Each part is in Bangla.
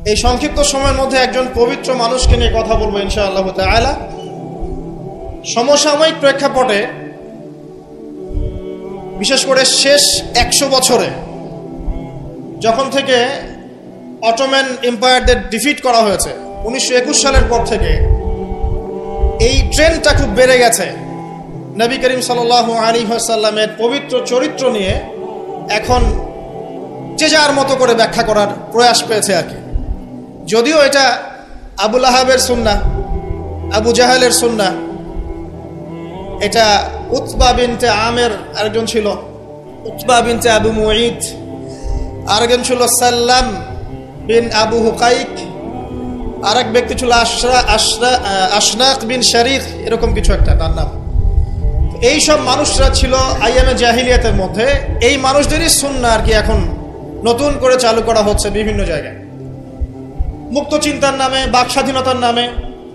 এই সংক্ষিপ্ত সময়ের মধ্যে একজন পবিত্র মানুষকে নিয়ে কথা বলবো ইনশাআল্লাহ তাআলা। সমসাময়িক প্রেক্ষাপটে বিশেষ করে শেষ 100 বছরে যখন থেকে অটোম্যান এম্পায়ারদের ডিফিট করা হয়েছে 1921 সালের পর থেকে এই ট্রেন্ডটা খুব বেড়ে গেছে। নবী করিম সাল্লাল্লাহু আলাইহি ওয়াসাল্লামের পবিত্র চরিত্র নিয়ে এখন যে যার মতো করে ব্যাখ্যা করার প্রয়াস পেয়েছে আর কি। যদিও এটা আবু লাহাবের সুন্নাহ, আবু জাহেলের সুন্নাহ, এটা উতবা বিনতে আমের আরেকজন ছিল, উতবা বিনতে আবু মুঈদ, আরেকজন ছিল সাল্লাম বিন আবু হুকাইক, আরেক ব্যক্তি ছিল আশনাক বিন শারিক, এরকম কিছু একটা তার নাম। এই সব মানুষরা ছিল আইয়ামে জাহিলিয়াতের মধ্যে। এই মানুষদেরই সুন্নাহ আর কি এখন নতুন করে চালু করা হচ্ছে বিভিন্ন জায়গায়, মুক্ত চিন্তার নামে, বাক স্বাধীনতার নামে,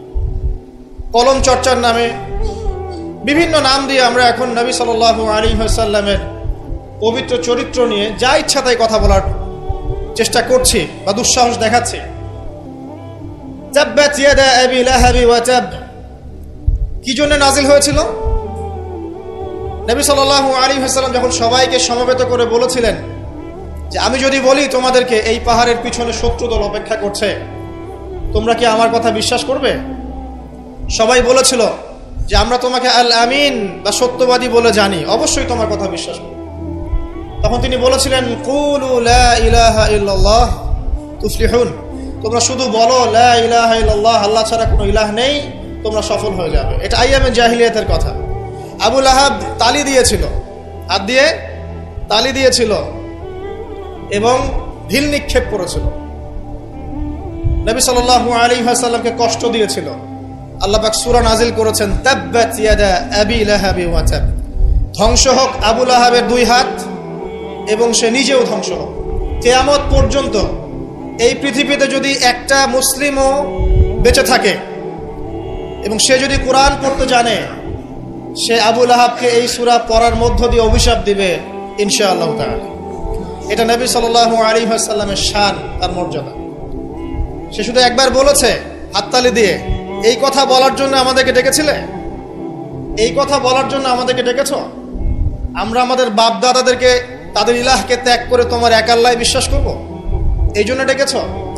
কলম চর্চার নামে, বিভিন্ন নাম দিয়ে আমরা এখন নবী সাল্লাল্লাহু আলাইহি ওয়াসাল্লামের পবিত্র চরিত্র নিয়ে যা ইচ্ছা তাই কথা বলার চেষ্টা করছি বা দুঃসাহস দেখাচ্ছি। তাব্বাত ইয়াদা আবি লাহাবি ওয়া তাব কি জন্য নাজিল হয়েছিল? নবী সাল্লাল্লাহু আলাইহি ওয়াসাল্লাম যখন সবাইকে সমবেত করে বলেছিলেন যে আমি যদি বলি তোমাদেরকে এই পাহাড়ের পিছনে শত্রুদল অপেক্ষা করছে, তোমরা কি আমার কথা বিশ্বাস করবে? সবাই বলেছিল যে আমরা তোমাকে আল আমিন বা সত্যবাদী বলে জানি, অবশ্যই তোমার কথা বিশ্বাস করব। তখন তিনি বলেছিলেন কুলু লা ইলাহা ইল্লাল্লাহ তুফলিহুন, তোমরা শুধু বলো লা ইলাহা ইল্লাল্লাহ, আল্লাহ ছাড়া কোনো ইলাহ নেই, তোমরা সফল হয়ে যাবে। এটা আইয়ামে জাহিলিয়াতের কথা। আবু লাহাব তালি দিয়েছিল, হাত দিয়ে তালি দিয়েছিল এবং ঢিল নিক্ষেপ করেছিল, নবী সাল্লাল্লাহু আলাইহি ওয়াসাল্লামকে কষ্ট দিয়েছিল। আল্লাহ পাক সূরা নাজিল করেছেন তাব্বাত ইয়াদা আবি লাহাবি ওয়া তাব, ধ্বংস হোক আবু লাহাবের 2 হাত এবং সে নিজেও ধ্বংস হোক। কিয়ামত পর্যন্ত এই পৃথিবীতে যদি একটা মুসলিমও বেঁচে থাকে এবং সে যদি কোরআন পড়তে জানে, সে আবু লাহাবকে এই সূরা পড়ার মধ্য দিয়ে অভিশাপ দিবে ইনশাআল্লাহ তাআলা। এটা নবী সাল্লাল্লাহু আলাইহি ওয়াসাল্লামের শান আর মর্যাদা। সে শুধু একবার বলেছে হাততালি দিয়ে, এই কথা বলার জন্য আমাদেরকে ডেকেছিলে? এই কথা বলার জন্য আমাদেরকে ডেকেছ? আমরা আমাদের বাপ দাদাদেরকে, তাদের ইলাহকে ত্যাগ করে তোমার এক আল্লাহ বিশ্বাস করব, এই জন্য ডেকেছ?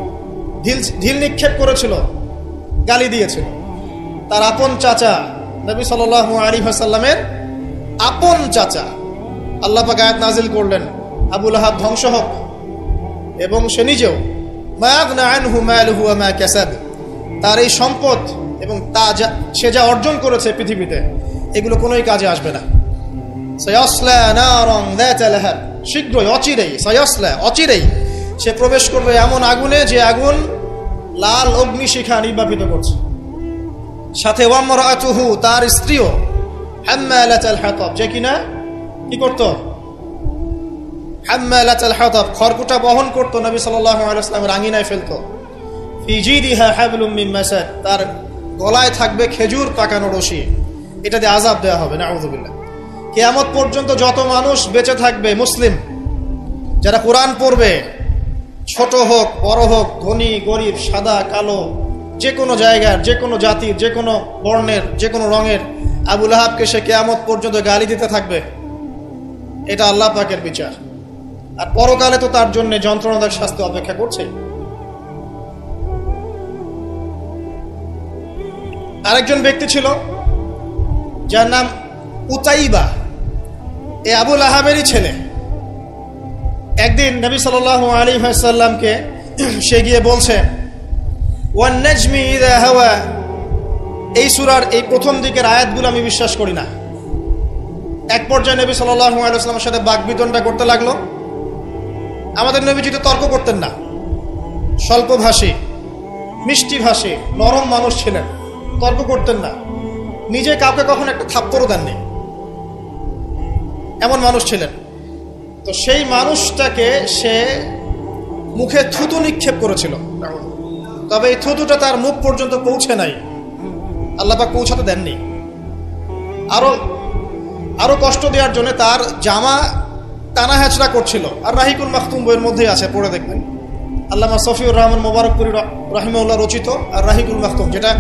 ঢিল নিক্ষেপ করেছিল, গালি দিয়েছিল। তার আপন চাচা নবী সাল্লাল্লাহু আলাইহি ওয়াসাল্লামের আপন চাচা, আল্লাহ পাক আয়াত নাজিল করলেন আবু লাহাব ধ্বংস হোক এবং সে নিজেও। মা আগনা আনহু মালুহু ওয়া মা কাসাব, তার এই সম্পদ এবং সে যা অর্জন করেছে পৃথিবীতে, এগুলো কোনোই কাজে আসবে না। সায়াসলা নারান যাতা লাহাব, শীঘ্রই অচিরেই, সায়াসলা অচিরেই সে প্রবেশ করবে এমন আগুনে যে আগুন লাল অগ্নিশিখা নির্বাপিত করছে। সাথে ওয়ামরাতুহু, তার স্ত্রীও, হাম্মালাতাল হাতাব, যে কিনা কি করত? হাম্মালাতাল হাতাব, খড়কুটা বহন করত, নবী সাল্লাল্লাহু আলাইহি ওয়াসাল্লামের আঙিনায় ফেলতো। ফি জিদিহা হাবলুম মিন মাসাদ, তার গলায় থাকবে খেজুর পাকানো রশি, এটা দিয়ে আযাব দেওয়া হবে নাউযুবিল্লাহ। কিয়ামত পর্যন্ত যত মানুষ বেঁচে থাকবে মুসলিম, যারা কোরআন পড়বে, ছোট হোক বড় হোক, ধনী গরিব, সাদা কালো, যে কোনো জায়গার, যে কোনো জাতির, যে কোনো বর্ণের, যে কোনো রঙের, আবু লাহাবকে সে কিয়ামত পর্যন্ত গালি দিতে থাকবে। এটা আল্লাহ পাকের বিচার। আর পরকালে তো তার জন্য যন্ত্রণাদায়ক শাস্তি অপেক্ষা করছে। আরেকজন ব্যক্তি ছিল যার নাম উতাইবা, এ আবু লাহাবেরই ছেলে। একদিন নবী সাল্লাল্লাহু আলাইহি ওয়াসাল্লামকে সে গিয়ে বলছে ওয়ান নাজমি ইযা হাওয়া, এই সূরার এই প্রথম দিকের আয়াতগুলো আমি বিশ্বাস করি না। এক পর্যায়ে নবী সাল্লাল্লাহু আলাইহি ওয়াসাল্লামের সাথে বাকবিতণ্ডা করতে লাগলো। আমাদের নবীজি তো তর্ক করতেন না, স্বল্পভাষী, মিষ্টিভাষী, নরম মানুষ ছিলেন, তর্ক করতেন না, নিজে কাউকে কখনো একটা থাপ্পড়ও দেননি, এমন মানুষ ছিলেন। তো সেই মানুষটাকে সে মুখে থুতু নিক্ষেপ করেছিল, তবে এই থুতুটা তার মুখ পর্যন্ত পৌঁছে নাই, আল্লাহ পাক পৌঁছাতে দেননি। আরো কষ্ট দেওয়ার জন্য তার জামা টানা হেঁচড়া করছিল। আর রাহিকুল মাখতুম বইয়ের মধ্যেই আছে, পড়ে দেখবেন। আল্লামা সফিউর রহমান মোবারকপুরি রাহিমাহুল্লাহ রচিত আর রাহিকুল মাখতুম, যেটা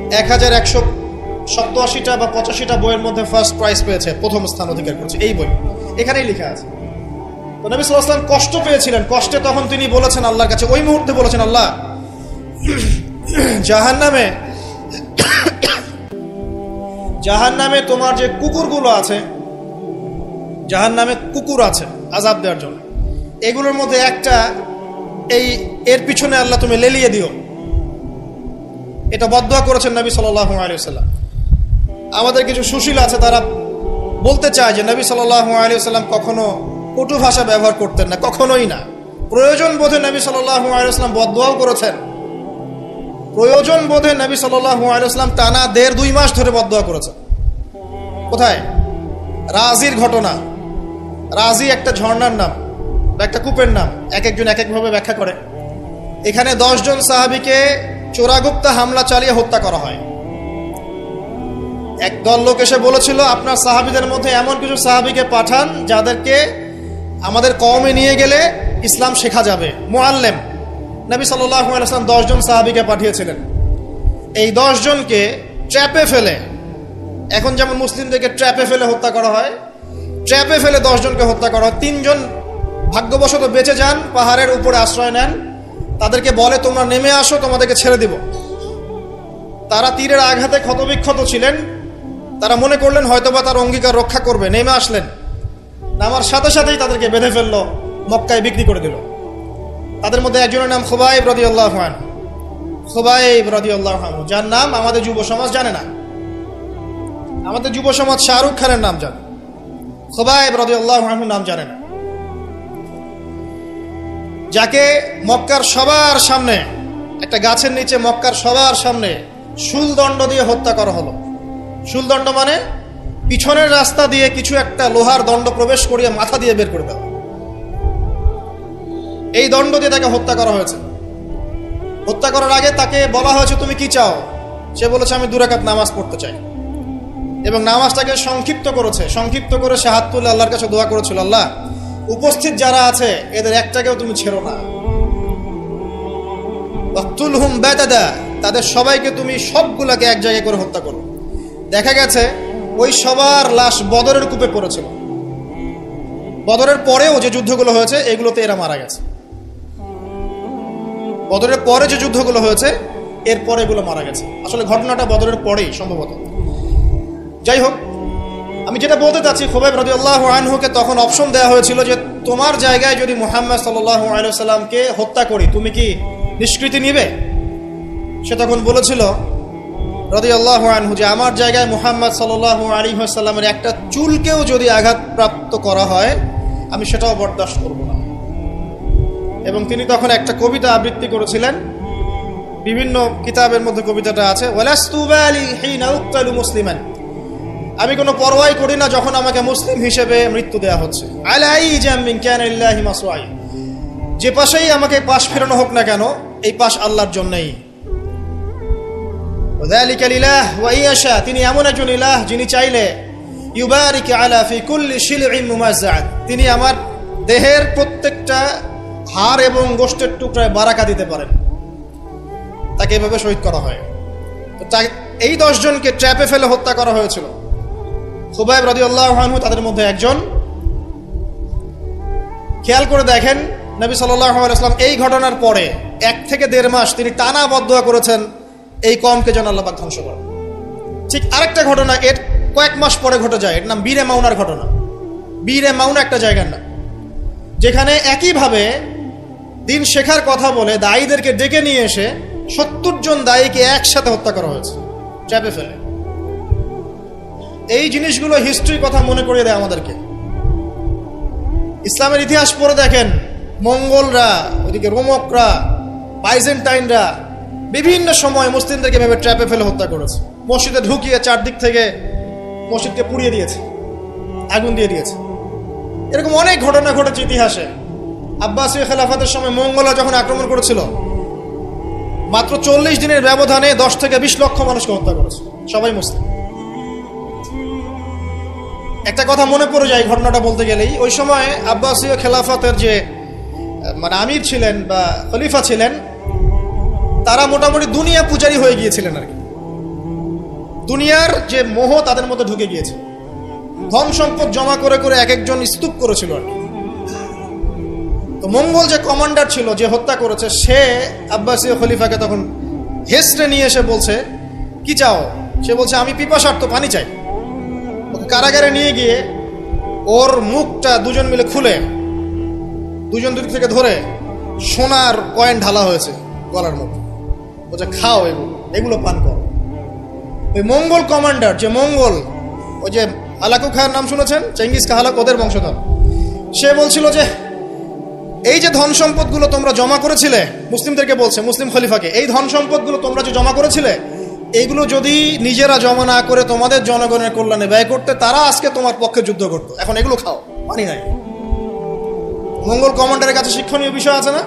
1187টা বা 85টা বইয়ের মধ্যে ফার্স্ট প্রাইজ পেয়েছে, প্রথম স্থান অধিকার করেছে এই বই। এখানেই লেখা আছে। তো নবী সাল্লাল্লাহু আলাইহি ওয়াসাল্লাম কষ্ট পেয়েছিলেন, কষ্টে তখন তিনি বলেছেন আল্লাহর কাছে, ওই মুহূর্তে বলেছেন, আল্লাহ জাহান্নামে তোমার যে কুকুরগুলো আছে, জাহান্নামে কুকুর আছে আযাব দেওয়ার জন্য, এগুলোর মধ্যে একটা এর পিছনে আল্লাহ তুমি লেলিয়ে দিও। এটা বদদুয়া করেছেন নবী সাল্লাল্লাহু আলাইহি ওয়াসাল্লাম। আমাদের কিছু সুশীল আছে, তারা বলতে চায় যে নবী সাল্লাল্লাহু আলাইহি ওয়াসাল্লাম কখনো কটু ভাষা ব্যবহার করতেন না, কখনোই না। প্রয়োজন বোধে নবী সাল্লাল্লাহু আলাইহি ওয়াসাল্লাম বদদুয়াও করেছেন। প্রয়োজন বোধে নবী সাল্লাল্লাহু আলাইহি ওয়াসাল্লাম টানা 1.5-2 মাস ধরে বদদুয়া করেছেন। কোথায়? রাজির ঘটনা। রাজি একটা ঝর্ণার নাম, একটা কূপের নাম, এক একজন এক একভাবে ব্যাখ্যা করে। এখানে 10 জন সাহাবীকে চোরাগুপ্তা হামলা চালিয়ে হত্যা করা হয়। একদল লোক এসে বলেছিল, আপনার সাহাবীদের মধ্যে এমন কিছু সাহাবীকে পাঠান যাদেরকে আমাদের কওমে নিয়ে গেলে ইসলাম শেখা যাবে, মুআল্লিম। নবী সাল্লাল্লাহু আলাইহি ওয়াসাল্লাম 10 জন সাহাবীকে পাঠিয়েছিলেন। এই 10 জনকে ট্র্যাপে ফেলে, এখন যেমন মুসলিমদেরকে ট্র্যাপে ফেলে হত্যা করা হয়, ট্র্যাপে ফেলে 10 জনকে হত্যা করা হয়। 3 জন ভাগ্যবশত বেঁচে যান, পাহাড়ের উপরে আশ্রয় নেন। তাদেরকে বলে, তোমরা নেমে আসো, তোমাদেরকে ছেড়ে দিব। তারা তীরের আঘাতে ক্ষতবিক্ষত ছিলেন, তারা মনে করলেন হয়তোবা তার অঙ্গীকার রক্ষা করবে, নেমে আসলেন। নামার সাথে সাথেই তাদেরকে বেঁধে ফেললো, মক্কায় বিক্রি করে দিল। তাদের মধ্যে একজনের নাম খুবাইব রাদিয়াল্লাহু আনহু, খুবাইব রাদিয়াল্লাহু আনহু, যার নাম আমাদের যুব সমাজ জানে না। আমাদের যুব সমাজ শাহরুখ খানের নাম জানে, খুবাইব রাদিয়াল্লাহু আনহু নাম জানে না। যাকে মক্কার সবার সামনে, একটা গাছের নিচে মক্কার সবার সামনে শুলদণ্ড দিয়ে হত্যা করা হলো। শুলদণ্ড মানে পিছনের রাস্তা দিয়ে কিছু একটা লোহার দণ্ড প্রবেশ করিয়ে মাথা দিয়ে বের করে দেওয়া। এই দণ্ড দিয়ে তাকে হত্যা করা হয়েছে। হত্যা করার আগে তাকে বলা হয়েছে, তুমি কি চাও? সে বলেছে, আমি 2 রাকাত নামাজ পড়তে চাই। এবং নামাজটাকে সংক্ষিপ্ত করেছে। সংক্ষিপ্ত করে সে হাত তুলে আল্লাহর কাছে দোয়া করেছিল, আল্লাহ, উপস্থিত যারা আছে এদের একটাকেও তুমি ছেড়ো না। ওয়াকতুলহুম বাদাদা, তাদের সবাইকে তুমি সবগুলাকে এক জায়গায় করে হত্যা করো। দেখা গেছে ওই সবার লাশ বদরের কূপে পড়েছিল। বদরের পরেও যে যুদ্ধগুলো হয়েছে এগুলোতে এরা মারা গেছে। বদরের পরে যে যুদ্ধগুলো হয়েছে এরপরে এগুলো মারা গেছে। আসলে ঘটনাটা বদরের পরেই সম্ভবত। যাই হোক, আমি যেটা বলতে চাচ্ছি, খুবাইব রাদিয়াল্লাহু আনহুকে তখন অপশন দেওয়া হয়েছিল যে তোমার জায়গায় যদি মুহাম্মদ সাল্লাল্লাহু আলাইহি ওয়াসাল্লামকে হত্যা করি, তুমি কি নিষ্কৃতি নিবে? সে তখন বলেছিল রাদিয়াল্লাহু আনহু যে আমার জায়গায় মুহাম্মদ সাল্লাল্লাহু আলাইহি ওয়াসাল্লামের একটা চুলকেও যদি আঘাতপ্রাপ্ত করা হয় আমি সেটাও বরদাস্ত করব না। এবং তিনি তখন একটা কবিতা আবৃত্তি করেছিলেন, বিভিন্ন কিতাবের মধ্যে কবিতাটা আছে, ওয়ালাস্তু বালি হিনা উক্তালু মুসলিমান, আমি কোনো পরোয়াই করি না যখন আমাকে মুসলিম হিসেবে মৃত্যু দেওয়া হচ্ছে। আলাই জামিন কানা লিল্লাহি মাসরাই, যে পাশেই আমাকে পাশ ফেরানো হোক না কেন, এই পাশ আল্লাহর জন্যই। ওয়াযালিকা লিলাহ ওয়া ইয়াশা, তিনি এমন একজন ইলাহ যিনি চাইলে ইউবারিক আলা ফি কুল্লি শিলইন মুমাজ্জাআত, তিনি আমার দেহের প্রত্যেকটা হাড় এবং গোশতের টুকরায় বারাকা দিতে পারেন। তাকে এভাবে শহীদ করা হয়। তো এই 10 জনকে ট্র্যাপে ফেলে হত্যা করা হয়েছিল। খুবাইব রাদিয়াল্লাহু আনহু তাদের মধ্যে একজন। খেয়াল করে দেখেন, নবী সাল্লাল্লাহু আলাইহি ওয়াসাল্লাম এই ঘটনার পরে 1 থেকে 1.5 মাস তিনি টানা বদদুয়া করেছেন এই কওমকে যেন আল্লাহ পাক ধ্বংস করেন। ঠিক আরেকটা ঘটনা এর কয়েক মাস পরে ঘটে যায়, এর নাম বীরে মাউনার ঘটনা। বীরে মাউনা একটা জায়গার নাম, যেখানে একইভাবে দিন শেখার কথা বলে দায়ীদেরকে ডেকে নিয়ে এসে 70 জন দায়ীকে একসাথে হত্যা করা হয়েছে ট্র্যাপে ফেলে। এই জিনিসগুলো হিস্ট্রির কথা মনে করিয়ে দেয় আমাদেরকে। ইসলামের ইতিহাস পড়ে দেখেন, মঙ্গলরা, ওইদিকে রোমকরা, বাইজেন্টাইনরা বিভিন্ন সময় মুসলিমদেরকে ভেবে ট্র্যাপে ফেলে হত্যা করেছে। মসজিদে ঢুকিয়ে চারদিক থেকে মসজিদকে পুড়িয়ে দিয়েছে, আগুন দিয়ে দিয়েছে। এরকম অনেক ঘটনা ঘটেছে ইতিহাসে। আব্বাসীয় খেলাফতের সময় মঙ্গলরা যখন আক্রমণ করেছিল, মাত্র 40 দিনের ব্যবধানে 10 থেকে 20 লক্ষ মানুষকে হত্যা করেছে, সবাই মুসলিম। একটা কথা মনে পড়ে যায় ঘটনাটা বলতে গেলেই, ওই সময় আব্বাসীয় খেলাফতের যে মানে আমির ছিলেন বা খলিফা ছিলেন, তারা মোটামুটি দুনিয়া পূজারী হয়ে গিয়েছিলেন আর কি। দুনিয়ার যে মোহ তাদের মধ্যে ঢুকে গিয়েছে, ধন সম্পদ জমা করে করে এক একজন স্তূপ করেছিল আর কি। তো মঙ্গল যে কমান্ডার ছিল, যে হত্যা করেছে, সে আব্বাসীয় খলিফাকে তখন হেসড়ে নিয়ে এসে বলছে, কি চাও? সে বলছে, আমি পিপাসার্ত, পানি চাই। কারাগারে নিয়ে গিয়ে ওর মুখটা দুজন মিলে খুলে, দুজন দুদিক থেকে ধরে সোনার কয়েন ঢালা হয়েছে গলার মধ্যে। বলছে, খাও, এগুলো পান করো। ওই মঙ্গল কমান্ডার, যে মঙ্গল, ওই যে হালাকু খায়ের নাম শুনেছেন, চেঙ্গিস খা হালাক, ওদের বংশধর, সে বলছিল যে এই যে ধন সম্পদগুলো তোমরা জমা করেছিলে, মুসলিমদেরকে বলছে, মুসলিম খলিফাকে, এই ধন সম্পদগুলো তোমরা যে জমা করেছিলে, এইগুলো যদি নিজেরা জমা না করে তোমাদের জনগণের কল্যাণে ব্যয় করতে, তারা আজকে তোমার পক্ষে যুদ্ধ করতো। এখন এগুলো খাও, পানি নাই। মঙ্গল কমান্ডারের কাছে শিক্ষণীয় বিষয় আছে না?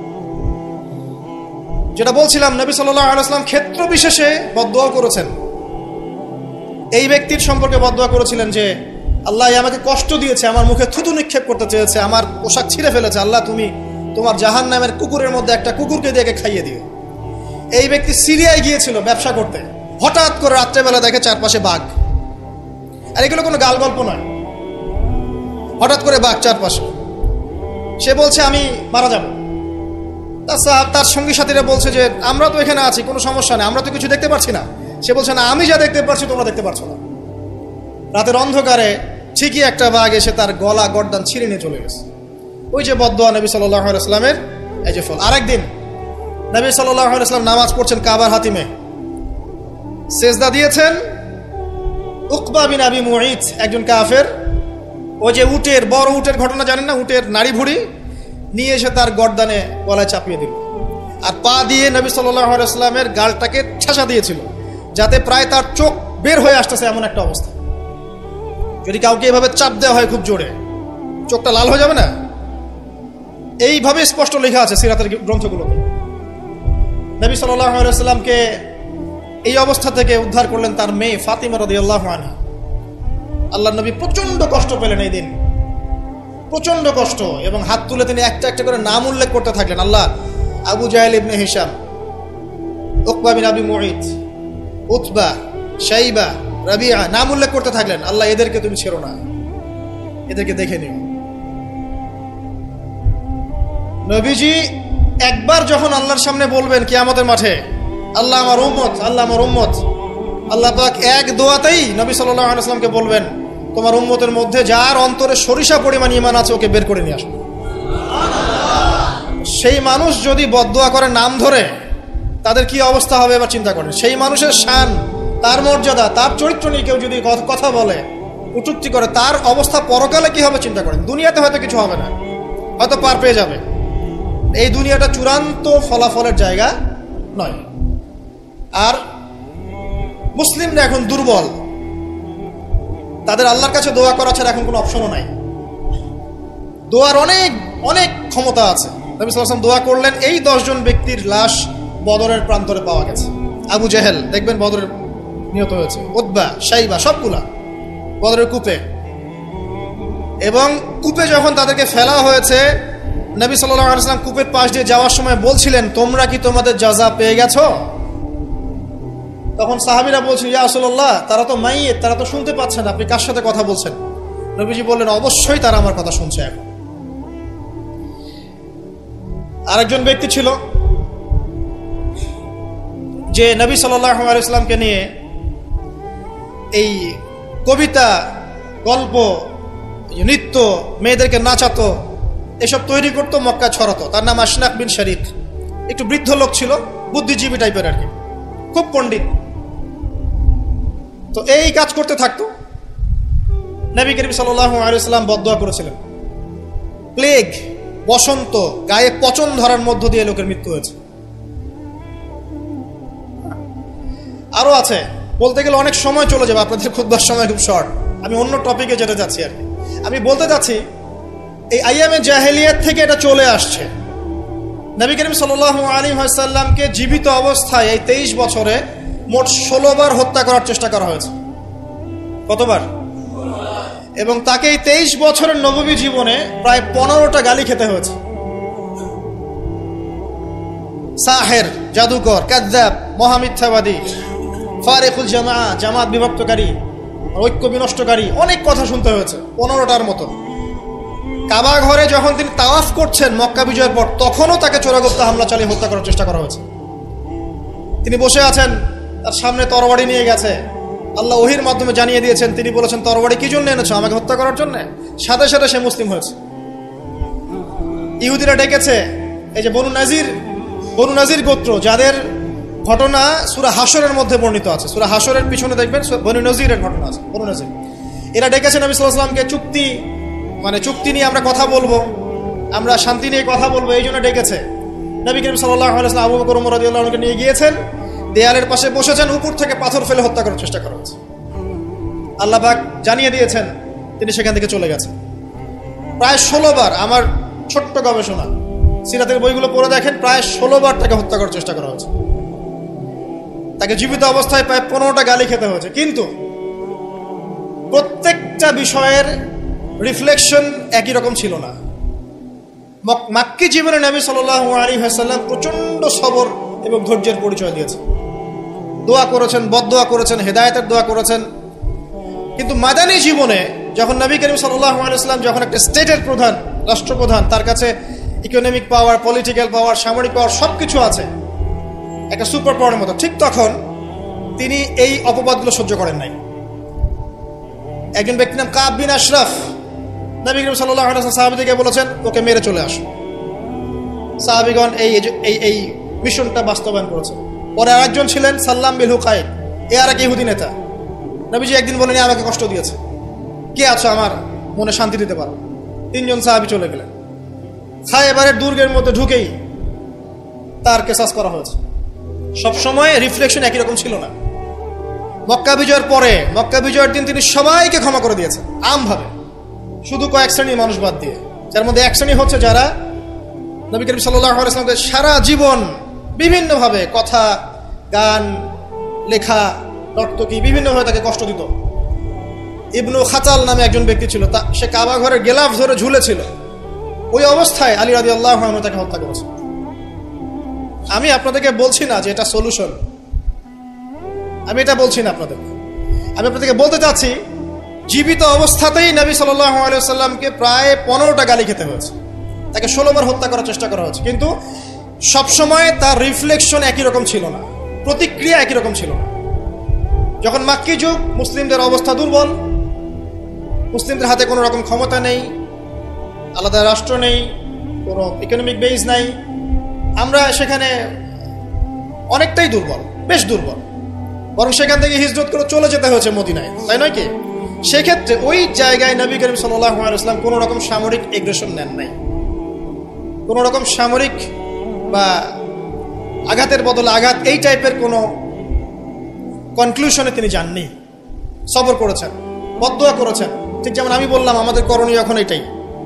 যেটা বলছিলাম, নবী সাল্লাল্লাহু আলাইহি ওয়াসাল্লাম ক্ষেত্র বিশেষে বদদুয়া করেছেন। এই ব্যক্তির সম্পর্কে বদদুয়া করেছিলেন যে, আল্লাহ আমাকে কষ্ট দিয়েছে, আমার মুখে থুতু নিক্ষেপ করতে চেয়েছে, আমার পোশাক ছিঁড়ে ফেলেছে, আল্লাহ তুমি তোমার জাহান্নামের কুকুরের মধ্যে একটা কুকুরকে দিয়ে খাইয়ে দিও। এই ব্যক্তি সিরিয়ায় গিয়েছিল ব্যবসা করতে, হঠাৎ করে রাত্রেবেলা দেখে চারপাশে বাঘ। আর এগুলো কোনো গাল গল্প নয়, হঠাৎ করে বাঘ চারপাশে। সে বলছে, আমি মারা যাব। তার সঙ্গী সাথীরা বলছে যে, আমরা তো এখানে আছি, কোনো সমস্যা নেই, আমরা তো কিছু দেখতে পাচ্ছি না। সে বলছে, না, আমি যা দেখতে পাচ্ছি তোমরা দেখতে পাচ্ছ না। রাতের অন্ধকারে ঠিকই একটা বাঘ এসে তার গলা গর্দান ছিঁড়ে নিয়ে চলে গেছে। ওই যে বদদুয়া নবী সাল্লাল্লাহু আলাইহি ওয়াসাল্লামের, এই যে ফল। আরেকদিন নবী সাল্লাল্লাহু আলাইহি ওয়াসাল্লাম নামাজ পড়ছেন কাবার হাতিমে, সেজদা দিয়েছেন। উকবা বিন আবি মুঈত, একজন কাফের, ওই যে উটের, বড় উটের ঘটনা জানেন না, উটের নাড়ি ভুড়ি নিয়ে এসে তার গর্দানে গলায় চাপিয়ে দিল, আর পা দিয়ে নবী সাল্লাল্লাহু আলাইহি ওয়াসাল্লামের গালটাকে ঠাসা দিয়েছিল, যাতে প্রায় তার চোখ বের হয়ে আসতেছে এমন একটা অবস্থা। যদি কাউকে এভাবে চাপ দেওয়া হয় খুব জোরে, চোখটা লাল হয়ে যাবে না? এইভাবে স্পষ্ট লেখা আছে সিরাতের গ্রন্থগুলোতে। নবী সাল্লাল্লাহু আলাইহি ওয়াসাল্লামকে এই অবস্থা থেকে উদ্ধার করলেন তার মেয়ে ফাতিমা রাদিয়াল্লাহু আনহা। আল্লাহর নবী প্রচন্ড কষ্ট পেলেন এই দিন, প্রচন্ড কষ্ট, এবং হাত তুলে তিনি একটা একটা করে নাম উল্লেখ করতে থাকলেন। আল্লাহ, আবু জাহেল ইবনে হিশাম, উকবা বিন আবি মুঈত, উতবা, শাইবা, রাবিআ, নাম উল্লেখ করতে থাকলেন। আল্লাহ, এদেরকে তুমি ছেড়ো না, এদেরকে দেখে নিও। নবীজি একবার যখন আল্লাহর সামনে বলবেন কিয়ামতের মাঠে, আল্লাহ আমার উম্মত, আল্লাহ আমার উম্মত, আল্লাহ পাক এক দোয়াতেই নবী সাল্লাল্লাহু আলাইহি ওয়াসাল্লামকে বলবেন, তোমার উম্মতের মধ্যে যার অন্তরে সরিষা পরিমাণ ঈমান আছে ওকে বের করে নিয়ে আসো। সেই মানুষ যদি বদদুয়া করে নাম ধরে, তাদের কি অবস্থা হবে এবার চিন্তা করেন। সেই মানুষের শান, তার মর্যাদা, তার চরিত্র নিয়ে কেউ যদি কথা বলে, কটূক্তি করে, তার অবস্থা পরকালে কি হবে চিন্তা করেন। দুনিয়াতে হয়তো কিছু হবে না, হয়তো পার পেয়ে যাবে। এই দুনিয়াটা চূড়ান্ত ফলাফলের জায়গা নয়। আর মুসলিমরা এখন দুর্বল, তাদের আল্লাহর কাছে দোয়া করা ছাড়া এখন কোনো অপশনও নাই। দোয়ার অনেক অনেক ক্ষমতা আছে। নবী সাল্লাল্লাহু আলাইহি ওয়াসাল্লাম দোয়া করলেন, এই 10 জন ব্যক্তির লাশ বদরের প্রান্তরে পাওয়া গেছে। আবু জেহেল দেখবেন বদরের নিহত হয়েছে, উতবা, শাইবা, সবগুলা বদরের কূপে। এবং কূপে যখন তাদেরকে ফেলা হয়েছে, নবী সাল্লাল্লাহু আলাইহি ওয়াসাল্লাম কূপের পাশ দিয়ে যাওয়ার সময় বলছিলেন, তোমরা কি তোমাদের জাযা পেয়ে গেছো? তখন সাহাবীরা বলছিল, ইয়া রাসূলুল্লাহ, তারা তো মাইয়িত, তারা তো শুনতে পাচ্ছে না, আপনি কার সাথে কথা বলছেন? নবীজি বললেন, অবশ্যই তারা আমার কথা শুনছে এখন। আরেকজন ব্যক্তি ছিল যে নবী সাল্লাল্লাহু আলাইহি ওয়াসাল্লামকে নিয়ে এই কবিতা, গল্প, নৃত্য, মেয়েদেরকে নাচাতো, এসব তৈরি করতো, মক্কা ছড়াতো। তার নাম আশনাক বিন শরীক। একটু বৃদ্ধ লোক ছিল, বুদ্ধিজীবী টাইপের আর কি, খুব পণ্ডিত। তো এই কাজ করতে থাকতো। নবী করিম সাল্লাল্লাহু আলাইহি ওয়াসাল্লাম বদদুয়া করেছিলেন, প্লেগ, বসন্ত, গায়ে পচন ধরার মধ্য দিয়ে লোকের মৃত্যু হয়েছে। আরো আছে, বলতে গেলে অনেক সময় চলে যাবে, আপনাদের খুতবার সময় খুব শর্ট। আমি অন্য টপিকে যেতে যাচ্ছি আর কি। আমি বলতে যাচ্ছি, এই আইয়ামে জাহেলিয়াত থেকে এটা চলে আসছে। নবী করিম সাল্লাল্লাহু আলাইহি ওয়াসাল্লামকে জীবিত অবস্থায় এই 23 বছরে মোট 16 বার হত্যা করার চেষ্টা করা হয়েছে। কতবার? এবং তাকে এই 23 বছরের নববী জীবনে প্রায় 15টা গালি খেতে হয়েছে। সাহের, জাদুকর, কাযযাব, মহামিথ্যাবাদী, ফারিকুল জামাত বিভক্তকারী, ঐক্য বিনষ্টকারী, অনেক কথা শুনতে হয়েছে, 15টার মতো। কাবা ঘরে যখন তিনি তাওয়াফ করছেন মক্কা বিজয়ের পর, তখনও তাকে চোরাগুপ্ত হামলা চালিয়ে হত্যা করার চেষ্টা করা হয়েছে। তিনি বসে আছেন, তার সামনে তরবারি নিয়ে গেছে, আল্লাহ ওহির মাধ্যমে জানিয়ে দিয়েছেন, তিনি বলেছেন তরবারি কি জন্য এনেছো? আমাকে হত্যা করার জন্য। সাথে সাথে সে মুসলিম হয়েছে। ইহুদিরা ডেকেছে, এই যে বনু নাজির গোত্র, যাদের ঘটনা সূরা হাশরের মধ্যে বর্ণিত আছে, সূরা হাশরের পিছনে দেখবেন বনু নজিরের ঘটনা আছে। বনু নজির এরা ডেকেছে নবী সাল্লাল্লাহু আলাইহি ওয়াসাল্লামকে, চুক্তি নিয়ে আমরা কথা বলবো, আমরা শান্তি নিয়ে কথা বলবো, এই জন্য ডেকেছে। নবী করিম সাল্লাল্লাহু আলাইহি ওয়াসাল্লাম আবু বকর ওমর রাদিয়াল্লাহু আনহুকে নিয়ে গিয়েছেন, দেয়ালের পাশে বসেছেন, উপর থেকে পাথর ফেলে হত্যা করার চেষ্টা করা হয়েছে। আল্লাহ পাক জানিয়ে দিয়েছেন, তিনি সেখান থেকে চলে গেছেন। প্রায় 16 বার, আমার ছোট্ট গবেষণা, সিরাতের বইগুলো পড়ে দেখেন, প্রায় 16 বার তাকে হত্যা করার চেষ্টা করা হয়েছে। তাকে জীবিত অবস্থায় প্রায় 15টা গালি খেতে হয়েছে। কিন্তু প্রত্যেকটা বিষয়ের রিফ্লেকশন একই রকম ছিল না। মাক্কি জীবনে নবী সাল্লাল্লাহু আলাইহি ওয়াসাল্লাম প্রচন্ড সবর এবং ধৈর্যের পরিচয় দিয়েছেন। দোয়া করেছেন, বদদোয়া করেছেন, হেদায়েতের দোয়া করেছেন। কিন্তু মাদানী জীবনে যখন নবী করিম সাল্লাল্লাহু আলাইহি ওয়াসাল্লাম যখন একটা স্টেটের প্রধান, রাষ্ট্রপ্রধান, তার কাছে ইকোনমিক পাওয়ার, পলিটিক্যাল পাওয়ার, সামরিক পাওয়ার সবকিছু আছে, একটা সুপার পাওয়ারের মতো, ঠিক তখন তিনি এই অপবাদগুলো সহ্য করেন নাই। একজন ব্যক্তির নাম কাব বিন আশরাফ, নবী করিম সাল্লাল্লাহু আলাইহি ওয়াসাল্লাম সাহাবীদেরকে বলেছেন, ওকে মেরে চলে আসো। সাহাবীগণ এই মিশনটা বাস্তবায়ন করেছেন। পরে আরেকজন ছিলেন সাল্লাম বিল হুকাইক, এ আর এক ইহুদি নেতা। নবীজি একদিন বলেন, আমাকে কষ্ট দিয়েছে, কে আছো আমার মনে শান্তি দিতে পারো? 3 জন সাহাবী চলে গেলেন। খায়বারের দুর্গের মধ্যে ঢুকেই তার কেসাস করা হয়েছে। সবসময় রিফ্লেকশন একই রকম ছিল না। মক্কা বিজয়ের পরে, মক্কা বিজয়ের দিন তিনি সবাইকে ক্ষমা করে দিয়েছেন আমভাবে, শুধু কয়েক শ্রেণীর মানুষ বাদ দিয়ে। যার মধ্যে এক শ্রেণী হচ্ছে যারা নবী করিম সাল্লাল্লাহু আলাইহি ওয়াসাল্লামকে সারা জীবন বিভিন্নভাবে কথা, গান, লেখা, নর্তকী বিভিন্নভাবে তাকে কষ্ট দিত। ইবনু খাতাল নামে একজন ব্যক্তি ছিল, সে কাবা ঘরের গেলাফ ধরে ঝুলেছিল। ওই অবস্থায় আলী রাদিয়াল্লাহু আনহু তাকে হত্যা করেছে। আমি আপনাদেরকে বলছি না যে এটা সলিউশন, আমি এটা বলছি না আপনাদেরকে। আমি আপনাদেরকে বলতে চাচ্ছি, জীবিত অবস্থাতেই নবী সাল্লাল্লাহু আলাইহি ওয়াসাল্লামকে প্রায় 15টা গালি খেতে হয়েছে, তাকে 16 বার হত্যা করার চেষ্টা করা হয়েছে। কিন্তু সবসময় তার রিফ্লেকশন একই রকম ছিল না, প্রতিক্রিয়া একই রকম ছিল না। যখন মাক্কি যুগ, মুসলিমদের অবস্থা দুর্বল, মুসলিমদের হাতে কোনো রকম ক্ষমতা নেই, আলাদা রাষ্ট্র নেই, কোনো ইকোনমিক বেস নাই, আমরা সেখানে অনেকটাই দুর্বল, বেশ দুর্বল। বরং সেখান থেকে হিজরত করে চলে যেতে হয়েছে মদিনায়, তাই নয় কি? সেক্ষেত্রে ওই জায়গায় নবী করিম সাল্লাল্লাহু আলাইহি ওয়াসাল্লাম কোনো রকম সামরিক এগ্রেশন নেন নাই, কোনো রকম সামরিক বা আঘাতের বদলে আঘাত, এই টাইপের কোনো কনক্লুশনে তিনি যাননি। সবর করেছেন, বদদোয়া করেছেন। ঠিক যেমন আমি বললাম, আমাদের করণীয় এখন এটাই,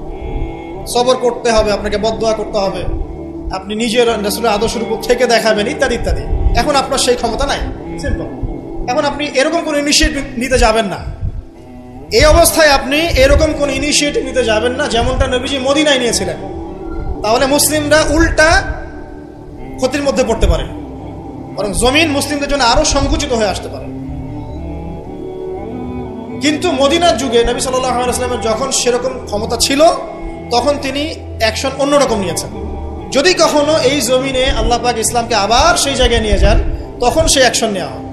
সবর করতে হবে, আপনাকে বদদোয়া করতে হবে, আপনি নিজের রাসূলের আদর্শের উপর থেকে দেখাবেন, ইত্যাদি ইত্যাদি। এখন আপনার সেই ক্ষমতা নাই, সিম্পল। এখন আপনি এরকম কোনো ইনিশিয়েটিভ নিতে যাবেন না। এই অবস্থায় আপনি এরকম কোন ইনিশিয়েটিভ নিতে যাবেন না যেমনটা নবীজি মদিনায় নিয়েছিলেন। তাহলে মুসলিমরা উল্টা ক্ষতির মধ্যে পড়তে পারে, বরং জমিন মুসলিমদের জন্য আরো সংকুচিত হয়ে আসতে পারে। কিন্তু মদিনার যুগে নবী সাল্লাল্লাহু আলাইহি ওয়াসাল্লামের যখন সেরকম ক্ষমতা ছিল, তখন তিনি অ্যাকশন অন্যরকম নিয়েছেন। যদি কখনো এই জমিনে আল্লাহ পাক ইসলামকে আবার সেই জায়গায় নিয়ে যান, তখন সেই অ্যাকশন নেওয়া হয়।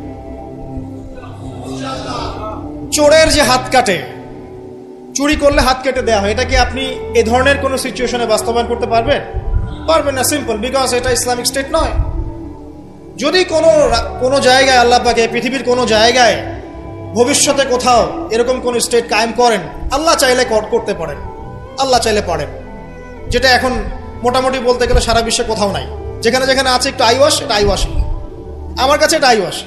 চোরের যে হাত কাটে, চুরি করলে হাত কেটে দেওয়া হয়, এটা কি আপনি এই ধরনের কোনো সিচুয়েশনে বাস্তবায়ন করতে পারবেন? পারবেন না, সিম্পল, বিকজ এটা ইসলামিক স্টেট নয়। যদি কোনো জায়গায় আল্লাহ পাক পৃথিবীর কোনো জায়গায় ভবিষ্যতে কোথাও এরকম কোন স্টেট কায়েম করেন, আল্লাহ চাইলে করতে পারেন, আল্লাহ চাইলে পারেন। যেটা এখন মোটামুটি বলতে গেলে সারা বিশ্বে কোথাও নাই। যেখানে যেখানে আছে একটু আইওয়াশ, এটা আইওয়াশই, আমার কাছে এটা আইওয়াশ।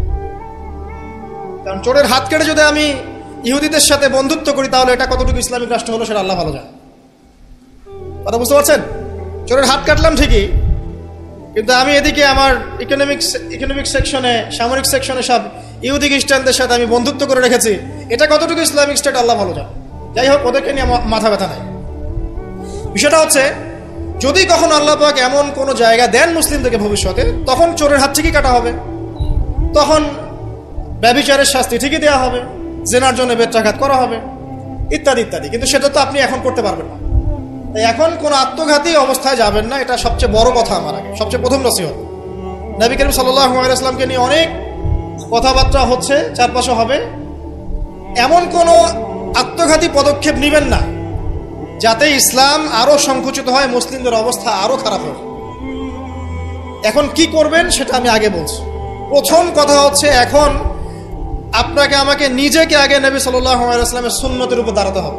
কারণ চোরের হাত কেটে যদি আমি ইহুদিদের সাথে বন্ধুত্ব করি, তাহলে এটা কতটুকু ইসলামিক রাষ্ট্র হলো সেটা আল্লাহ ভালো জানে। কথা বুঝতে পারছেন? চোরের হাত কাটলাম ঠিকই, কিন্তু আমি এদিকে আমার ইকোনমিক সেকশনে, সামরিক সেকশনে সব ইহুদি খ্রিস্টানদের সাথে আমি বন্ধুত্ব করে রেখেছি, এটা কতটুকু ইসলামিক স্টেট আল্লাহ ভালো জানে। যাই হোক, ওদেরকে নিয়ে মাথা ব্যথা নাই। বিষয়টা হচ্ছে যদি কখনো আল্লাহ পাক এমন কোনো জায়গা দেন মুসলিমদেরকে ভবিষ্যতে, তখন চোরের হাত ঠিকই কাটা হবে, তখন ব্যভিচারের শাস্তি ঠিকই দেওয়া হবে, জেনার জন্য বেত্রাঘাত করা হবে, ইত্যাদি ইত্যাদি। কিন্তু সেটা তো আপনি এখন করতে পারবেন না। তাই এখন কোনো আত্মঘাতী অবস্থায় যাবেন না, এটা সবচেয়ে বড় কথা। আমার আগে সবচেয়ে প্রথম নসিহত, নবী করিম সাল্লাল্লাহু আলাইহি ওয়াসাল্লামকে নিয়ে অনেক কথাবার্তা হচ্ছে, চারপাশে হবে, এমন কোনো আত্মঘাতী পদক্ষেপ নেবেন না যাতে ইসলাম আরো সংকুচিত হয়, মুসলিমদের অবস্থা আরো খারাপ হয়। এখন কি করবেন সেটা আমি আগে বলছি। প্রথম কথা হচ্ছে, এখন আপনাকে আমাকে নিজেকে আগে নবী সাল্লাল্লাহু আলাইহি ওয়াসাল্লামের সুন্নতের উপর দাঁড়াতে হবে।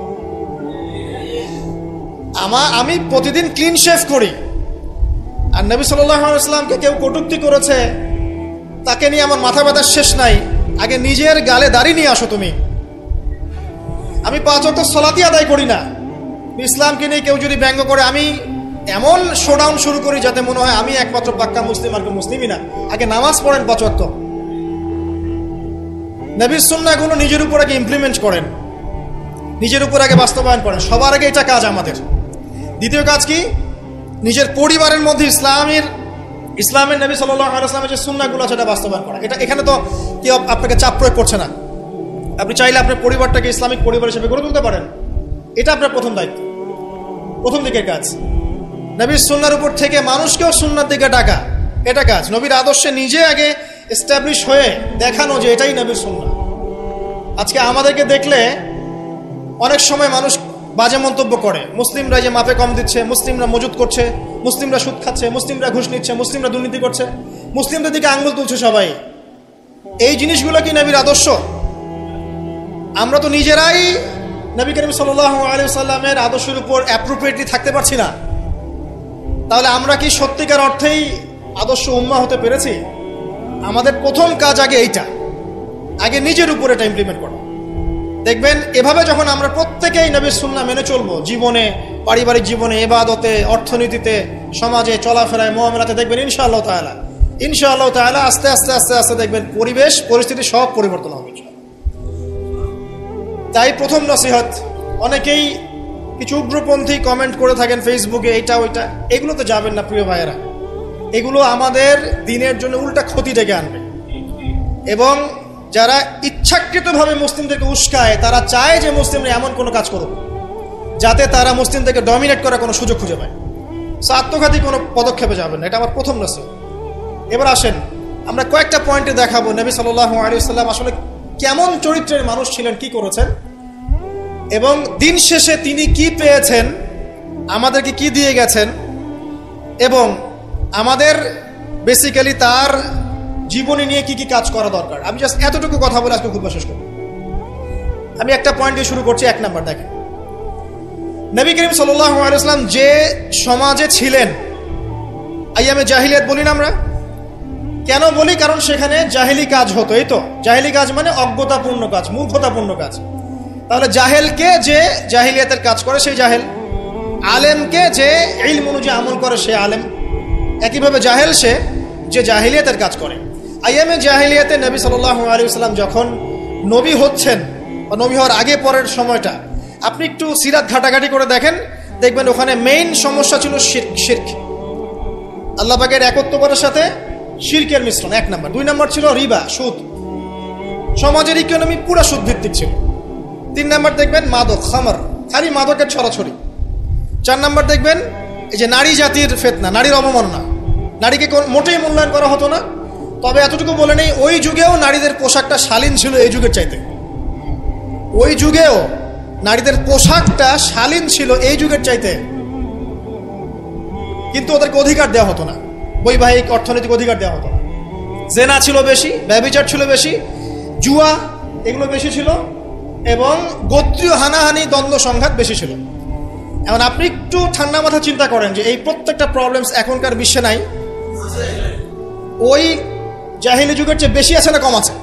আমি প্রতিদিন ক্লিন শেভ করি, আর নবী সাল্লাল্লাহু আলাইহি ওয়াসাল্লামকে কেউ কটূক্তি করেছে, তাকে নিয়ে আমার মাথা ব্যথার শেষ নাই। আগে নিজের গালে দাড়ি নিয়ে আসো তুমি। আমি 5 ওয়াক্ত সালাতই আদায় করি না, ইসলামকে নিয়ে কেউ যদি ব্যঙ্গ করে, আমি এমন শোডাউন শুরু করি যাতে মনে হয় আমি একমাত্র পাক্কা মুসলিম, আর কেউ মুসলিমই না। আগে নামাজ পড়েন 5 ওয়াক্ত, নবীর সুন্নাহগুলো নিজের উপর আগে ইমপ্লিমেন্ট করেন, নিজের উপর আগে বাস্তবায়ন করেন। সবার আগে এটা কাজ আমাদের। দ্বিতীয় কাজ কি? নিজের পরিবারের মধ্যে ইসলামের নবী সাল্লাল্লাহু আলাইহি ওয়াসাল্লামের যে সুন্নাহগুলো সেটা বাস্তবায়ন করা। এখানে তো কেউ আপনাকে চাপ প্রয়োগ করছে না। আপনি চাইলে আপনার পরিবারটাকে ইসলামিক পরিবার হিসেবে গড়ে তুলতে পারেন। এটা আপনার প্রথম দায়িত্ব, প্রথম দিকের কাজ। নবীর সুন্নাহর উপর থেকে মানুষকেও সুন্নাহর দিকে ডাকা, এটা কাজ। নবীর আদর্শে নিজে আগে এস্টাবলিশ হয়ে দেখানো যে এটাই নবীর সুন্নাহ। আজকে আমাদেরকে দেখলে অনেক সময় মানুষ বাজে মন্তব্য করে, মুসলিমরা যে মাপে কম দিচ্ছে, মুসলিমরা মজুদ করছে, মুসলিমরা সুদ খাচ্ছে, মুসলিমরা ঘুষ নিচ্ছে, মুসলিমরা দুর্নীতি করছে, মুসলিমদের দিকে আঙ্গুল তুলছে সবাই। এই জিনিসগুলো কি নবীর আদর্শ? আমরা তো নিজেরাই নবী করিম সাল্লাল্লাহু আলাইহি ওয়াসাল্লামের আদর্শের উপর অ্যাপ্রোপ্রিয়েটলি থাকতে পারছি না। তাহলে আমরা কি সত্যিকার অর্থেই আদর্শ উম্মাহ হতে পেরেছি? আমাদের প্রথম কাজ আগে এইটা, আগে নিজের উপর এটা ইমপ্লিমেন্ট করা। দেখবেন এভাবে যখন আমরা প্রত্যেকেই নবীর সুন্নাহ মেনে চলবো, জীবনে, পারিবারিক জীবনে, ইবাদতে, অর্থনীতিতে, সমাজে, চলাফেরায়, মুআমালাতে, দেখবেন ইনশাআল্লাহ তাআলা আস্তে আস্তে আস্তে আস্তে দেখবেন পরিবেশ পরিস্থিতি সব পরিবর্তন হবে। তাই প্রথম নসিহত, অনেকেই কিছু উগ্রপন্থী কমেন্ট করে থাকেন ফেসবুকে, এইটা ওইটা, এগুলোতে যাবেন না প্রিয় ভাইয়েরা। এগুলো আমাদের দিনের জন্য উল্টা ক্ষতি ডেকে আনবে। এবং যারা ইচ্ছাকৃতভাবে মুসলিমদেরকে উস্কায়, তারা চায় যে মুসলিমরা এমন কোনো কাজ করুক যাতে তারা মুসলিমদেরকে ডমিনেট করার কোনো সুযোগ খুঁজে পায়। আত্মঘাতী কোনো পদক্ষেপে যাবেন না, এটা আমার প্রথম নসিহত। এবার আসেন, আমরা কয়েকটা পয়েন্টে দেখাবো নবী সাল্লাল্লাহু আলাইহি ওয়াসাল্লাম আসলে কেমন চরিত্রের মানুষ ছিলেন, কি করেছেন, এবং দিন শেষে তিনি কি পেয়েছেন, আমাদেরকে কি দিয়ে গেছেন, এবং আমাদের বেসিক্যালি তার জীবনী নিয়ে কি কি কাজ করা দরকার। আমি জাস্ট এতটুকু কথা বলে আজকে খুব শেষ করব। আমি একটা পয়েন্ট দিয়ে শুরু করছি। 1 নাম্বার দেখেন, নবী করিম সাল্লাল্লাহু আলাইহি ওয়াসাল্লাম যে সমাজে ছিলেন, আইয়ামে জাহিলিয়াত বলি না আমরা, কেন বলি? কারণ সেখানে জাহেলি কাজ হতো। এই তো জাহেলি কাজ মানে অজ্ঞতাপূর্ণ কাজ, মূর্খতাপূর্ণ কাজ। তাহলে জাহেলকে যে জাহিলিয়াতের কাজ করে সেই জাহেল, আলেমকে যে ইলম অনুযায়ী আমল করে সে আলেম, একইভাবে জাহেল সে যে জাহিলিয়াতের কাজ করে। আইয়ামে জাহিলিয়াতে নবী সাল্লাল্লাহু আলাইহি ওয়াসাল্লাম যখন নবী হচ্ছেন বা নবী হওয়ার আগে পরের সময়টা আপনি একটু সিরাত ঘাটাঘাটি করে দেখেন, দেখবেন ওখানে মেইন সমস্যা ছিল শিরক, আল্লাহ পাকের একত্ববাদের সাথে শিরকের মিশ্রণ, 1 নাম্বার। 2 নাম্বার ছিল রিবা, সুদ। সমাজের ইকোনমি পুরো সুদ ভিত্তিক ছিল। 3 নাম্বার দেখবেন মাদক, খামর, খালি মাদকের ছড়াছড়ি। 4 নাম্বার দেখবেন এই যে নারী জাতির ফিতনা, নারীর অবমাননা, নারীকে মোটেই মূল্যায়ন করা হতো না। তবে এতটুকু বলে নেই, ওই যুগেও নারীদের পোশাকটা শালীন ছিল এই যুগের চাইতে। ওই যুগেও নারীদের পোশাকটা শালীন ছিল এই যুগের চাইতে, কিন্তু ওদেরকে অধিকার দেওয়া হতো না, বৈবাহিক অর্থনৈতিক অধিকার দেওয়া হতো না। জেনা ছিল বেশি, ব্যভিচার ছিল বেশি, জুয়া এগুলো বেশি ছিল, এবং গোত্রীয় হানাহানি, দ্বন্দ্ব সংঘাত বেশি ছিল। এখন আপনি একটু ঠান্ডা মাথা চিন্তা করেন যে এই প্রত্যেকটা প্রবলেমস এখনকার বিশ্বে নাই, ওই জাহিলি যুগের চেয়ে বেশি আছে না কম আছে?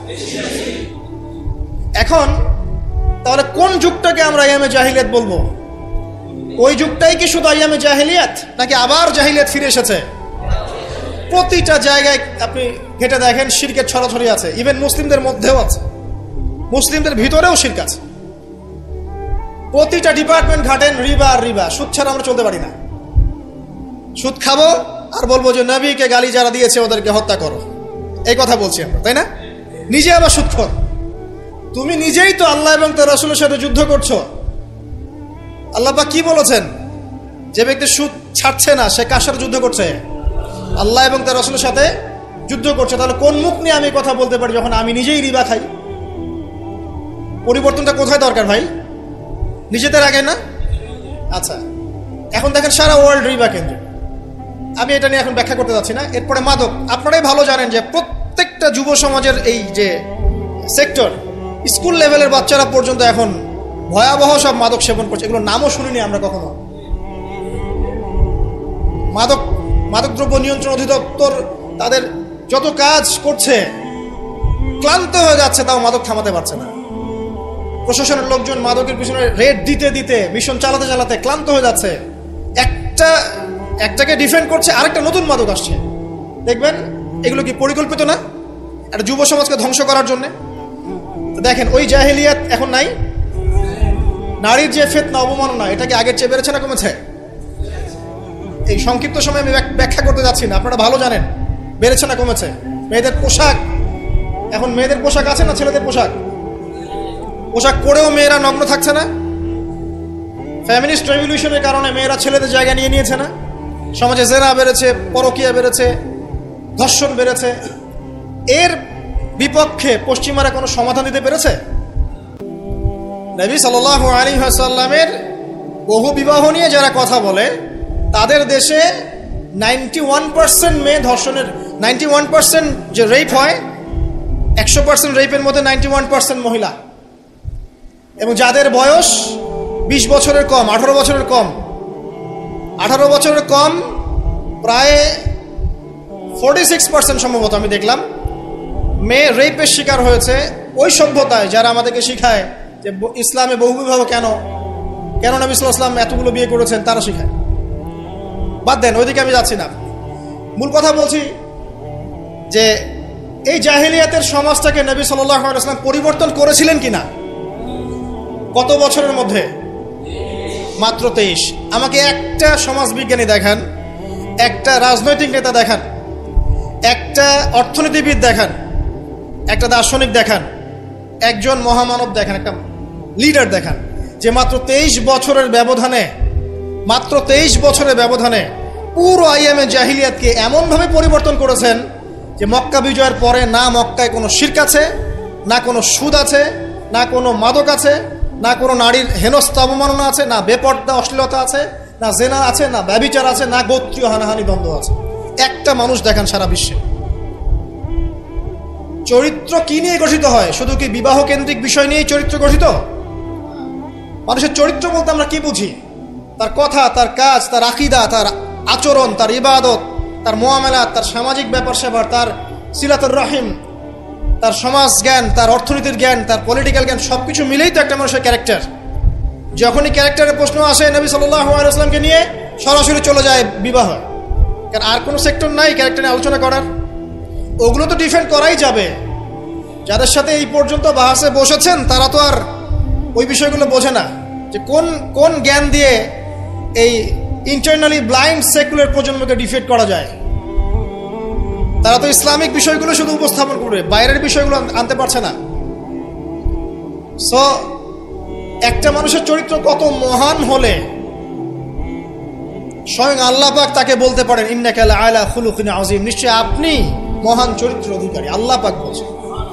এখন তাহলে কোন যুগটাকে আমরা আইয়ামে জাহিলিয়াত বলবো? ওই যুগটাই কি শুধু আইয়ামে জাহিলিয়াত, নাকি আবার জাহিলিয়াত ফিরে এসেছে? প্রতিটা জায়গায় আপনি ঘেটে দেখেন শিরকের ছড়াছড়ি আছে, ইভেন মুসলিমদের মধ্যেও আছে, মুসলিমদের ভিতরেও শিরক আছে। প্রতিটা ডিপার্টমেন্ট ঘাটেন রিবা আর রিবা, সুদ ছাড়া আমরা চলতে পারি না। সুদ খাবো আর বলবো যে নবীকে গালি যারা দিয়েছে ওদেরকে হত্যা করো, এই কথা বলছি আমরা, তাই না? নিজে আবার সুদখোর। তুমি নিজেই তো আল্লাহ এবং তার রাসূলের সাথে যুদ্ধ করছো। আল্লাহ পাক কি বলেছেন? যে ব্যক্তি সুদ ছাড়ছে না সে কার সাথে যুদ্ধ করছে? আল্লাহ এবং তার রাসূলের সাথে যুদ্ধ করছে। তাহলে কোন মুখ নিয়ে আমি কথা বলতে পারি যখন আমি নিজেই রিবা খাই? পরিবর্তনটা কোথায় দরকার ভাই? নিজেদের আগে না? আচ্ছা, এখন দেখেন সারা ওয়ার্ল্ড রিবা কেন্দ্র। আমি এটা নিয়ে এখন ব্যাখ্যা করতে যাচ্ছি না। এরপরে মাদক, আপনারাই ভালো জানেন যে প্রত্যেকটা যুব সমাজের এই যে সেক্টর, স্কুল লেভেলের বাচ্চারা পর্যন্ত এখন ভয়াবহ সব মাদক সেবন করছে। এগুলো নামও শুনিনি আমরা কখনো। মাদকদ্রব্য নিয়ন্ত্রণ অধিদপ্তর তাদের যত কাজ করছে, ক্লান্ত হয়ে যাচ্ছে, তাও মাদক থামাতে পারছে না। প্রশাসনের লোকজন মাদকের পিছনে রেড দিতে দিতে, মিশন চালাতে চালাতে ক্লান্ত হয়ে যাচ্ছে। একটাকে ডিফেন্ড করছে, আরেকটা নতুন মাদক আসছে। দেখবেন এগুলো কি পরিকল্পিত না? একটা যুব সমাজকে ধ্বংস করার জন্য। দেখেন ওই জাহেলিয়াত এখন নাই। নারীর যে ফিতনা, অবমাননা, এটা কি আগের চেয়ে বেড়েছে না কমেছে? এই সংক্ষিপ্ত সময় আমি ব্যাখ্যা করতে যাচ্ছি না, আপনারা ভালো জানেন বেড়েছে না কমেছে। মেয়েদের পোশাক, এখন মেয়েদের পোশাক আছে না ছেলেদের পোশাক? পোশাক পরেও মেয়েরা নগ্ন থাকছে না? ফ্যামিনিস্ট রেভলিউশনের কারণে মেয়েরা ছেলেদের জায়গা নিয়ে নিয়েছে না? সমাজে জেনা বেড়েছে, পরকীয়া বেড়েছে, ধর্ষণ বেড়েছে। এর বিপক্ষে পশ্চিমারা কোনো সমাধান দিতে পেরেছে? নবী সাল্লাল্লাহু আলাইহি ওয়াসাল্লামের বহু বিবাহ নিয়ে যারা কথা বলে, তাদের দেশে 91% মেয়ে ধর্ষণের, 91% যে রেপ হয়, 100% রেপের মধ্যে 91% মহিলা, এবং যাদের বয়স 20 বছরের কম, 18 বছরের কম, 18 বছরের কম প্রায় 46% সম্ভবত আমি দেখলাম মেয়ে রেপের শিকার হয়েছে। ওই সভ্যতায় যারা আমাদেরকে শিখায় যে ইসলামে বহুবিবাহ কেন নবী সাল্লাল্লাহু আলাইহি ওয়াসাল্লাম এতগুলো বিয়ে করেছেন, তারা শিখায়। বাদ দেন, ওইদিকে আমি যাচ্ছি না। মূল কথা বলছি যে এই জাহেলিয়াতের সমাজটাকে নবী সাল্লাল্লাহু আলাইহি ওয়াসাল্লাম পরিবর্তন করেছিলেন কিনা? কত বছরের মধ্যে? মাত্র 23। আমাকে একটা সমাজবিজ্ঞানী দেখান, একটা রাজনৈতিক নেতা দেখান, একটা অর্থনীতিবিদ দেখান, একটা দার্শনিক দেখান, একজন মহামানব দেখান, একটা লিডার দেখান, যে মাত্র 23 বছরের ব্যবধানে পুরো আইয়ামে জাহিলিয়াতকে এমনভাবে পরিবর্তন করেছেন যে মক্কা বিজয়ের পরে না মক্কায় কোনো শিরক আছে, না কোনো সুদ আছে, না কোনো মাদক আছে, না কোনো নারীর হেনস্থা অবমাননা আছে, না বেপর্দা অশ্লীলতা আছে, না জেনা আছে, না ব্যভিচার আছে, না গোত্রীয় হানাহানি দ্বন্দ্ব আছে। একটা মানুষ দেখান সারা বিশ্বে। চরিত্র কি নিয়ে গঠিত হয়? শুধু কি বিবাহ কেন্দ্রিক বিষয় নিয়েই চরিত্র গঠিত? মানুষের চরিত্র বলতে আমরা কি বুঝি? তার কথা, তার কাজ, তার আকীদা, তার আচরণ, তার ইবাদত, তার মুআমালাত, তার সামাজিক ব্যাপার স্যাপার, তার সিলাতুর রহিম, তার সমাজ জ্ঞান, তার অর্থনীতির জ্ঞান, তার পলিটিক্যাল জ্ঞান, সবকিছু মিলেই তো একটা মানুষের ক্যারেক্টার। যখনই ক্যারেক্টারের প্রশ্ন আসে নবী সাল্লাল্লাহু আলাইহি ওয়াসাল্লামকে নিয়ে সরাসরি চলে যায় বিবাহ। কারণ আর কোনো সেক্টর নাই ক্যারেক্টার নিয়ে আলোচনা করার। ওগুলো তো ডিফেন্ড করাই যাবে। যাদের সাথে এই পর্যন্ত বাহাসে বসেছেন তারা তো আর ওই বিষয়গুলো বোঝে না, যে কোন জ্ঞান দিয়ে এই ইন্টারনালি ব্লাইন্ড সেকুলার প্রজন্মকে ডিফেন্ড করা যায়। তারা তো ইসলামিক বিষয়গুলো শুধু উপস্থাপন করবে, বাইরের বিষয়গুলো আনতে পারছে না। সো একটা মানুষের চরিত্র কত মহান হলে স্বয়ং আল্লাহ পাক তাকে বলতে পারেন ইন্নাকা লাআলা খুলুকিন আযীম, নিশ্চয় আপনি মহান চরিত্রের অধিকারী। আল্লাহ পাক বলছেন।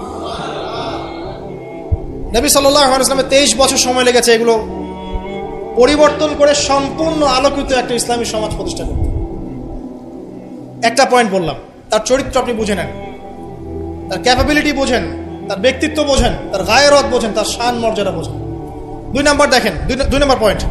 নবী সাল্লাল্লাহু আলাইহি ওয়াসাল্লামের 23 বছর সময় লেগেছে এগুলো পরিবর্তন করে সম্পূর্ণ আলোকিত একটা ইসলামী সমাজ প্রতিষ্ঠা করতে। একটা পয়েন্ট বললাম, তার চরিত্র আপনি বুঝে নেন, তার ক্যাপাবিলিটি বোঝেন, তার ব্যক্তিত্ব বোঝেন, তার গায়রত বোঝেন, তার শান মর্যাদা বোঝেন। 2 নম্বর দেখেন, 2 নম্বর পয়েন্ট,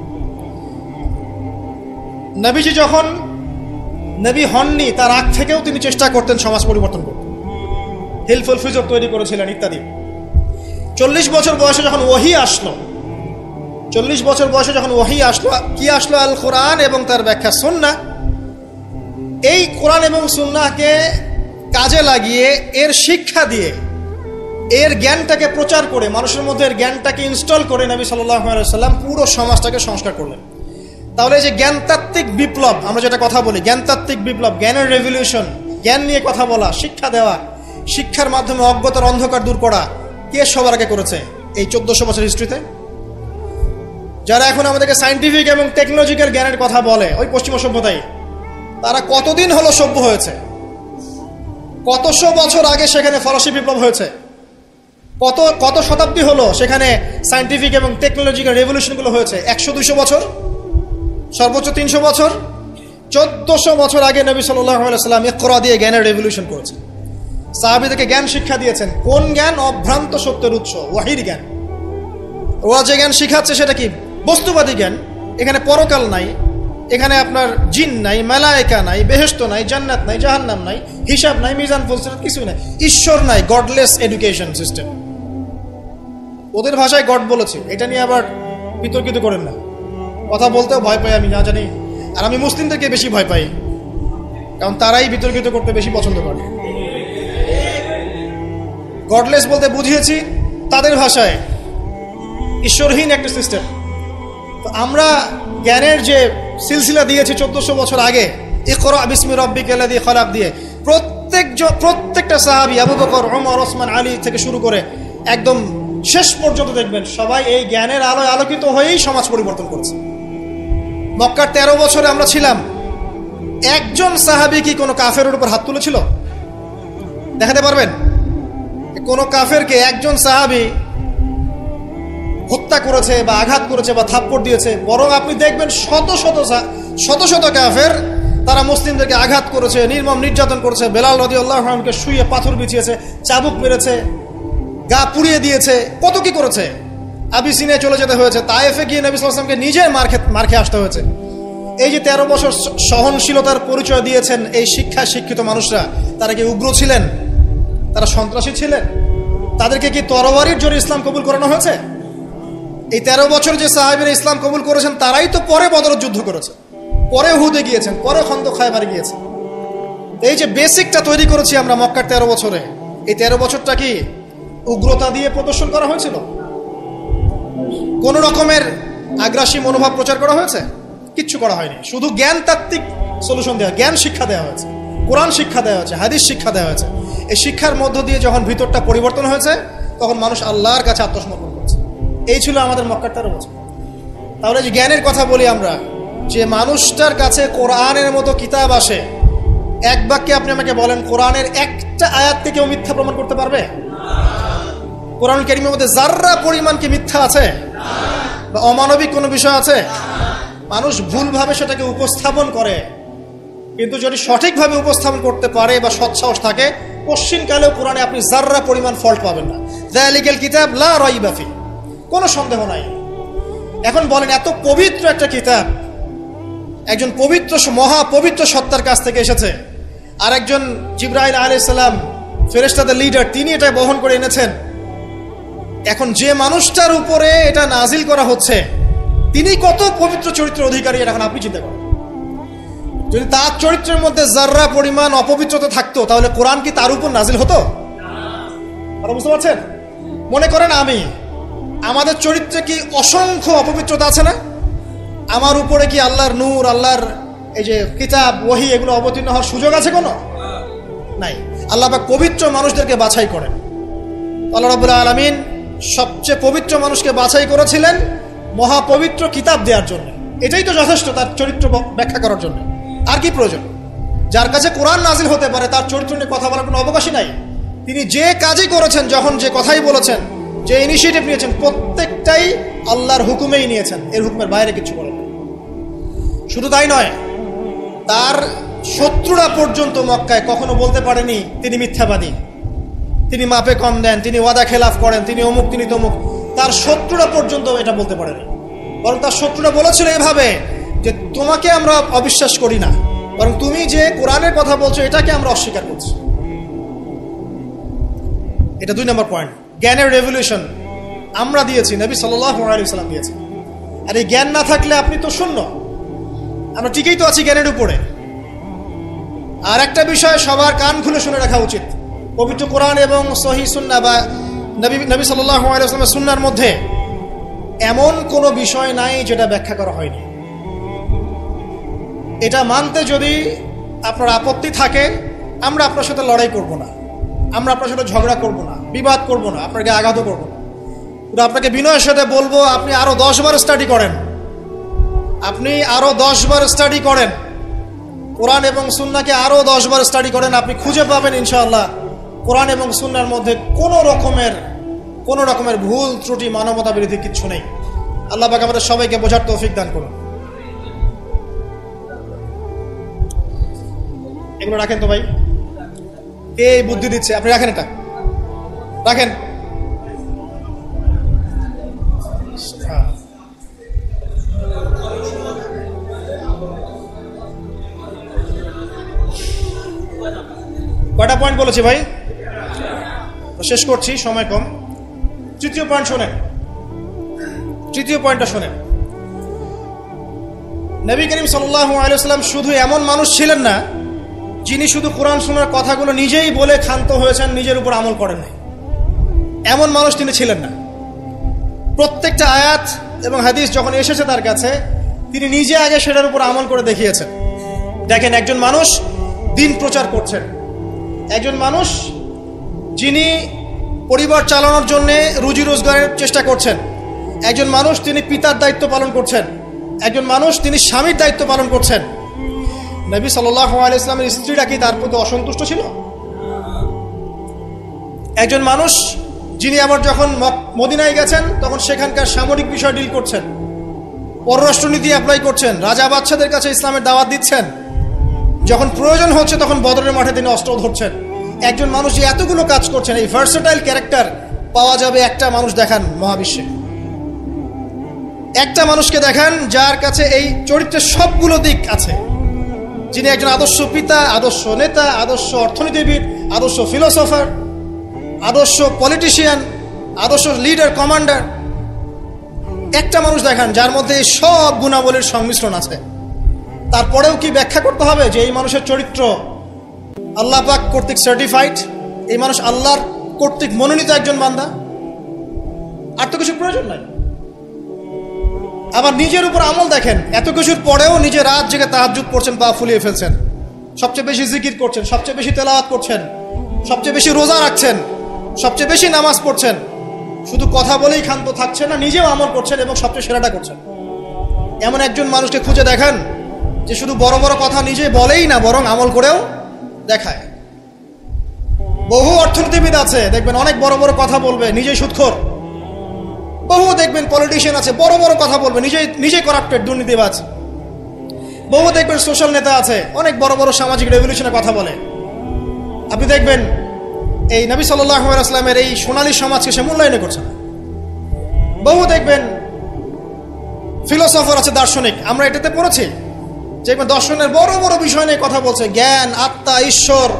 নবীজি যখন নবী হননি তার আগ থেকেও তিনি চেষ্টা করতেন সমাজ পরিবর্তন করতে, হিলফুল ফিজর তৈরি করেছিলেন ইত্যাদি। 40 বছর বয়সে যখন ওহী আসলো, 40 বছর বয়সে যখন ওহী আসলো, কি আসলো? আল কোরআন এবং তার ব্যাখ্যা সুন্নাহ। এই কোরআন এবং সুন্নাহকে কাজে লাগিয়ে, এর শিক্ষা দিয়ে, এর জ্ঞানটাকে প্রচার করে, মানুষের মধ্যে এর জ্ঞানটাকে ইনস্টল করে নবী সাল্লাল্লাহু আলাইহি ওয়াসাল্লাম পুরো সমাজটাকে সংস্কার করলেন। তাহলে এই যে জ্ঞানতাত্ত্বিক বিপ্লব, আমরা যেটা কথা বলি জ্ঞানতাত্ত্বিক বিপ্লব, জ্ঞানের রেভলিউশন, জ্ঞান নিয়ে কথা বলা, শিক্ষা দেওয়া, শিক্ষার মাধ্যমে অজ্ঞতার অন্ধকার দূর করা, কে সবার আগে করেছে এই 1400 বছর হিস্ট্রিতে? যারা এখন আমাদেরকে সায়েন্টিফিক এবং টেকনোলজিক্যাল জ্ঞানের কথা বলে, ওই পশ্চিমা সভ্যতাই, তারা কতদিন হলো সভ্য হয়েছে? কতশো বছর আগে সেখানে ফরাসি বিপ্লব হয়েছে, কত শতাব্দী হলো সেখানে সায়েন্টিফিক এবং টেকনোলজিক্যাল রেভলিউশনগুলো হয়েছে? 100-200 বছর, সর্বোচ্চ 300 বছর। 1400 বছর আগে নবী সাল্লাল্লাহু আলাইহি ওয়াসাল্লাম ইকরা দিয়ে জ্ঞানের রেভলিউশন করেছেন, সাহাবীদেরকে জ্ঞান শিক্ষা দিয়েছেন। কোন জ্ঞান? অভ্রান্ত সত্যের উৎস, ওয়াহির জ্ঞান। ওরা যে জ্ঞান শিখাচ্ছে সেটা কি? বস্তুবাদী জ্ঞান। এখানে পরকাল নাই, এখানে আপনার জিন নাই, মালায়েকা নাই, বেহেশত নাই, জান্নাত নাই, জাহান্নাম নাই, হিসাব নাই, মিজান ফজিলত কিছু নাই, ঈশ্বর নাই। Godless education system. ওদের ভাষায় গড বলেছে, এটা নিয়ে আবার বিতর্কিত করেন না। কথা বলতেও ভয় পাই আমি, না জানি। আর আমি মুসলিমদেরকে বেশি ভয় পাই, কারণ তারাই বিতর্কিত করতে বেশি পছন্দ করে। গডলেস বলতে বুঝিয়েছি তাদের ভাষায় ঈশ্বরহীন একটা সিস্টেম। তো আমরা জ্ঞানের যে সিলসিলা দিয়েছি 1400 বছর আগে, ইকরা বিসমি রাব্বিকাল্লাযী খলাক দিয়ে, প্রত্যেকটা সাহাবী আবু বকর, ওমর, ওসমান, আলী থেকে শুরু করে একদম শেষ পর্যন্ত দেখবেন সবাই এই জ্ঞানের আলোয় আলোকিত হয়েই সমাজ পরিবর্তন করেছে। মক্কার 13 বছরে আমরা ছিলাম, একজন সাহাবী কি কোনো কাফেরের উপর হাত তুলেছিল? দেখাতে পারবেন? কোন কাফেরকে একজন সাহাবী হত্যা করেছে বা আঘাত করেছে বা থাপ্পড় দিয়েছে? বরং আপনি দেখবেন শত শত কাফের তারা মুসলিমদেরকে আঘাত করেছে, নির্মম নির্যাতন করেছে। বেলাল রাদিয়াল্লাহু আনহুকে শুয়ে পাথর বিছিয়েছে, চাবুক মেরেছে, গা পুড়িয়ে দিয়েছে, কত কি করেছে। আবিসিনিয়ায় চলে যেতে হয়েছে, তায়েফে গিয়ে নবী সাল্লাল্লাহু আলাইহি ওয়াসাল্লামকে নিজে মার খেয়ে আসতে হয়েছে। এই যে 13 বছর সহনশীলতার পরিচয় দিয়েছেন এই শিক্ষিত মানুষরা, তারা কি উগ্র ছিলেন? তারা সন্ত্রাসী ছিলেন? তাদেরকে কি তরবারির জোরে ইসলাম কবুল করানো হয়েছে? এই 13 বছর যে সাহাবীরা ইসলাম কবুল করেছেন তারাই তো পরে বদরের যুদ্ধ করেছে, পরে উহুদে গিয়েছেন, পরে খন্দক খায়বারে গিয়েছেন। এই যে বেসিকটা তৈরি করেছি আমরা মক্কার 13 বছরে, এই 13 বছরটা কি উগ্রতা দিয়ে প্রদর্শন করা হয়েছিল? কোন রকমের আগ্রাসী মনোভাব প্রচার করা হয়েছে? কিচ্ছু করা হয়নি। শুধু জ্ঞানতাত্ত্বিক সলিউশন দেওয়া, জ্ঞান শিক্ষা দেওয়া হয়েছে, কোরআন শিক্ষা দেওয়া হয়েছে, হাদিস শিক্ষা দেওয়া হয়েছে। এই শিক্ষার মধ্য দিয়ে যখন ভিতরটা পরিবর্তন হয়েছে, তখন মানুষ আল্লাহর কাছে আত্মসমর্পণ করছে। এই ছিল আমাদের মক্কার 13 বছর। তাহলে যে জ্ঞানের কথা বলি আমরা, যে মানুষটার কাছে কোরআনের মতো কিতাব আসে, এক বাক্যে আপনি আমাকে বলেন কোরআনের একটা আয়াতকে কেউ মিথ্যা প্রমাণ করতে পারবে? কোরআন কারীমের মধ্যে যাররা পরিমাণ কি মিথ্যা আছে বা অমানবিক কোনো বিষয় আছে? মানুষ ভুলভাবে সেটাকে উপস্থাপন করে, কিন্তু যদি সঠিকভাবে উপস্থাপন করতে পারে বা সৎসাহস থাকে, পশ্চিমকালেও কোরআনে আপনি যাররা পরিমাণ ফল্ট পাবেন না। যালিকাল কিতাব লা রাইবা ফি, কোনো সন্দেহ নাই। এখন বলেন, এত পবিত্র একটা কিতাব একজন পবিত্র মহাপবিত্র সত্তার কাছ থেকে এসেছে, আর একজন জিবরাইল আলাইহিস সালাম ফেরেশতাদের লিডার, তিনি এটা বহন করে এনেছেন। এখন যে মানুষটার উপরে এটা নাজিল করা হচ্ছে, তিনি কত পবিত্র চরিত্রের অধিকারী, এটা এখন আপনি চিন্তা করেন। যদি তার চরিত্রের মধ্যে যাররা পরিমাণ অপবিত্রতা থাকতো, তাহলে কোরআন কি তার উপর নাজিল হতো? আপনারা বুঝতে পারছেন? মনে করেন আমাদের চরিত্রে কি অসংখ্য অপবিত্রতা আছে না? আমার উপরে কি আল্লাহর নূর, আল্লাহর এই যে কিতাব, ওহী, এগুলো অবতীর্ণ হওয়ার সুযোগ আছে কোনো? নাই। আল্লাহ পাক পবিত্র মানুষদেরকে বাছাই করেন। আল্লাহ রাব্বুল আলামিন সবচেয়ে পবিত্র মানুষকে বাছাই করেছিলেন মহাপবিত্র কিতাব দেওয়ার জন্য। এটাই তো যথেষ্ট তার চরিত্র ব্যাখ্যা করার জন্য। আর কি প্রয়োজন? যার কাছে কোরআন নাজিল হতে পারে, তার চরিত্র নিয়ে কথা বলার কোনো অবকাশই নাই। তিনি যে কাজই করেছেন, যখন যে কথাই বলেছেন, যে ইনিশিয়েটিভ নিয়েছেন, প্রত্যেকটাই আল্লাহর হুকুমেই নিয়েছেন, এর হুকুমের বাইরে কিছু করেন। শুধু তাই নয়, তার শত্রুরা পর্যন্ত মক্কায় কখনো বলতে পারেনি তিনি মিথ্যাবাদী, তিনি মাপে কম দেন, তিনি ওয়াদা খেলাফ করেন, তিনি অমুক, তিনি তমুক। তার শত্রুরা পর্যন্ত এটা বলতে পারেনি। বরং তার শত্রুরা বলেছিল এভাবে যে তোমাকে আমরা অবিশ্বাস করি না, বরং তুমি যে কোরআনের কথা বলছো এটাকে আমরা অস্বীকার করছি। এটা 2 নম্বর পয়েন্ট। জ্ঞানের রেভলিউশন আমরা দিয়েছি, নবী সাল্লাল্লাহু আলাইহি ওয়াসাল্লাম দিয়েছেন। আর এই জ্ঞান না থাকলে আপনি তো শূন্য। আমরা ঠিকই তো আছি জ্ঞানের উপরে। আর একটা বিষয় সবার কান খুলে শুনে রাখা উচিত, পবিত্র কোরআন এবং সহিহ সুন্নাহ বা নবী সাল্লাল্লাহু আলাইহি ওয়াসাল্লামের সুন্নাহর মধ্যে এমন কোনো বিষয় নাই যেটা ব্যাখ্যা করা হয়নি। এটা মানতে যদি আপনার আপত্তি থাকে, আমরা আপনার সাথে লড়াই করব না, আমরা আপনার সাথে ঝগড়া করব না, বিবাদ করব না, আপনাকে আঘাত করব না। কিন্তু আপনাকে বিনয়ের সাথে বলবো, আপনি আরো 10 বার স্টাডি করেন, আপনি আরো 10 বার স্টাডি করেন, কোরআন এবং সুন্নাহকে আরো 10 বার স্টাডি করেন। আপনি খুঁজে পাবেন ইনশাআল্লাহ কোরআন এবং সুন্নাহর মধ্যে কোনো রকমের ভুল ত্রুটি, মানবতা বিরোধী কিচ্ছু নেই। আল্লাহ পাক আমাদের সবাইকে বোঝার তৌফিক দান করুন। এগুলো রাখেন তো ভাই, কে এই বুদ্ধি দিচ্ছে? আপনি রাখেন, এটা রাখেন। কয়টা পয়েন্ট বলেছি ভাই? শেষ করছি, সময় কম। তৃতীয় পয়েন্ট শোনেন, তৃতীয় পয়েন্টটা শোনেন। নবী করিম সাল্লাল্লাহু আলাইহি ওয়াসাল্লাম শুধু এমন মানুষ ছিলেন না যিনি শুধু কোরআন শোনার কথাগুলো নিজেই বলে ক্ষান্ত হয়েছেন, নিজের উপর আমল করেন নাই। এমন মানুষ তিনি ছিলেন না। প্রত্যেকটা আয়াত এবং হাদিস যখন এসেছে তার কাছে, তিনি নিজে আগে সেটার উপর আমল করে দেখিয়েছেন। দেখেন, একজন মানুষ দিন প্রচার করছেন, একজন মানুষ যিনি পরিবার চালানোর জন্য রুজি রোজগারের চেষ্টা করছেন, একজন মানুষ তিনি পিতার দায়িত্ব পালন করছেন, একজন মানুষ তিনি স্বামীর দায়িত্ব পালন করছেন। নবী সাল্লাল্লাহু আলাইহি ওয়াসাল্লামের স্ত্রীরা কি তার প্রতি অসন্তুষ্ট ছিল? একজন মানুষ যিনি আবার যখন মদিনায় গেছেন তখন সেখানকার সামরিক বিষয় ডিল করছেন, পররাষ্ট্রনীতি অ্যাপ্লাই করছেন, রাজা বাদশাদের কাছে ইসলামের দাওয়াত দিচ্ছেন, যখন প্রয়োজন হচ্ছে তখন বদরের মাঠে তিনি অস্ত্র ধরছেন। একজন মানুষ যে এতগুলো কাজ করছেন, এই ভার্সেটাইল ক্যারেক্টার পাওয়া যাবে একটা মানুষ দেখান মহাবিশ্বে। একটা মানুষকে দেখান যার কাছে এই চরিত্রের সবগুলো দিক আছে, যিনি একজন আদর্শ পিতা, আদর্শ নেতা, আদর্শ অর্থনীতিবিদ, আদর্শ ফিলোসফার, আদর্শ পলিটিশিয়ান, আদর্শ লিডার, কমান্ডার। একটা মানুষ দেখান যার মধ্যে এই সব গুণাবলীর সংমিশ্রণ আছে। তারপরেও কি ব্যাখ্যা করতে হবে যে এই মানুষের চরিত্র আল্লাহ পাক কর্তৃক সার্টিফাইড, এই মানুষ আল্লাহর কর্তৃক মনোনীত একজন বান্দা? আর তো কিছু প্রয়োজন নাই। আবার নিজের উপর আমল দেখেন, এত কিছুর পরেও নিজে রাত জেগে তাহাজ্জুদ পড়ছেন, পা ফুলিয়ে ফেলছেন, সবচেয়ে বেশি জিকির করছেন, সবচেয়ে বেশি তেলাওয়াত করছেন, সবচেয়ে বেশি রোজা রাখছেন, সবচেয়ে বেশি নামাজ পড়ছেন। শুধু কথা বলেই ক্ষান্ত থাকছেন না, নিজেও আমল করছেন এবং সবচেয়ে সেরাটা করছেন। এমন একজন মানুষকে খুঁজে দেখান যে শুধু বড় বড় কথা নিজে বলেই না, বরং আমল করেও দেখায়। বহু অর্থনীতিবিদ আছে দেখবেন অনেক বড় বড় কথা বলবে, নিজেই সুদখোর। বহু দেখবেন পলিটিশিয়ান আছে বড় বড় কথা বলবে, নিজেই করাপ্টেড, দুর্নীতিবাজ। বহু দেখবেন সোশ্যাল নেতা আছে অনেক বড় বড় সামাজিক রেভলিউশনের কথা বলে। আপনি দেখবেন এই নবী সাল্লাল্লাহু আলাইহি ওয়াসাল্লামের এই সোনালী সমাজকে সে মূল্যায়ন করছে না। বহু দেখবেন ফিলোসফার আছে, দার্শনিক, আমরা এটাতে পড়েছি যে দর্শনের বড় বড় বিষয় নিয়ে কথা বলছে, জ্ঞান, আত্মা, ঈশ্বর,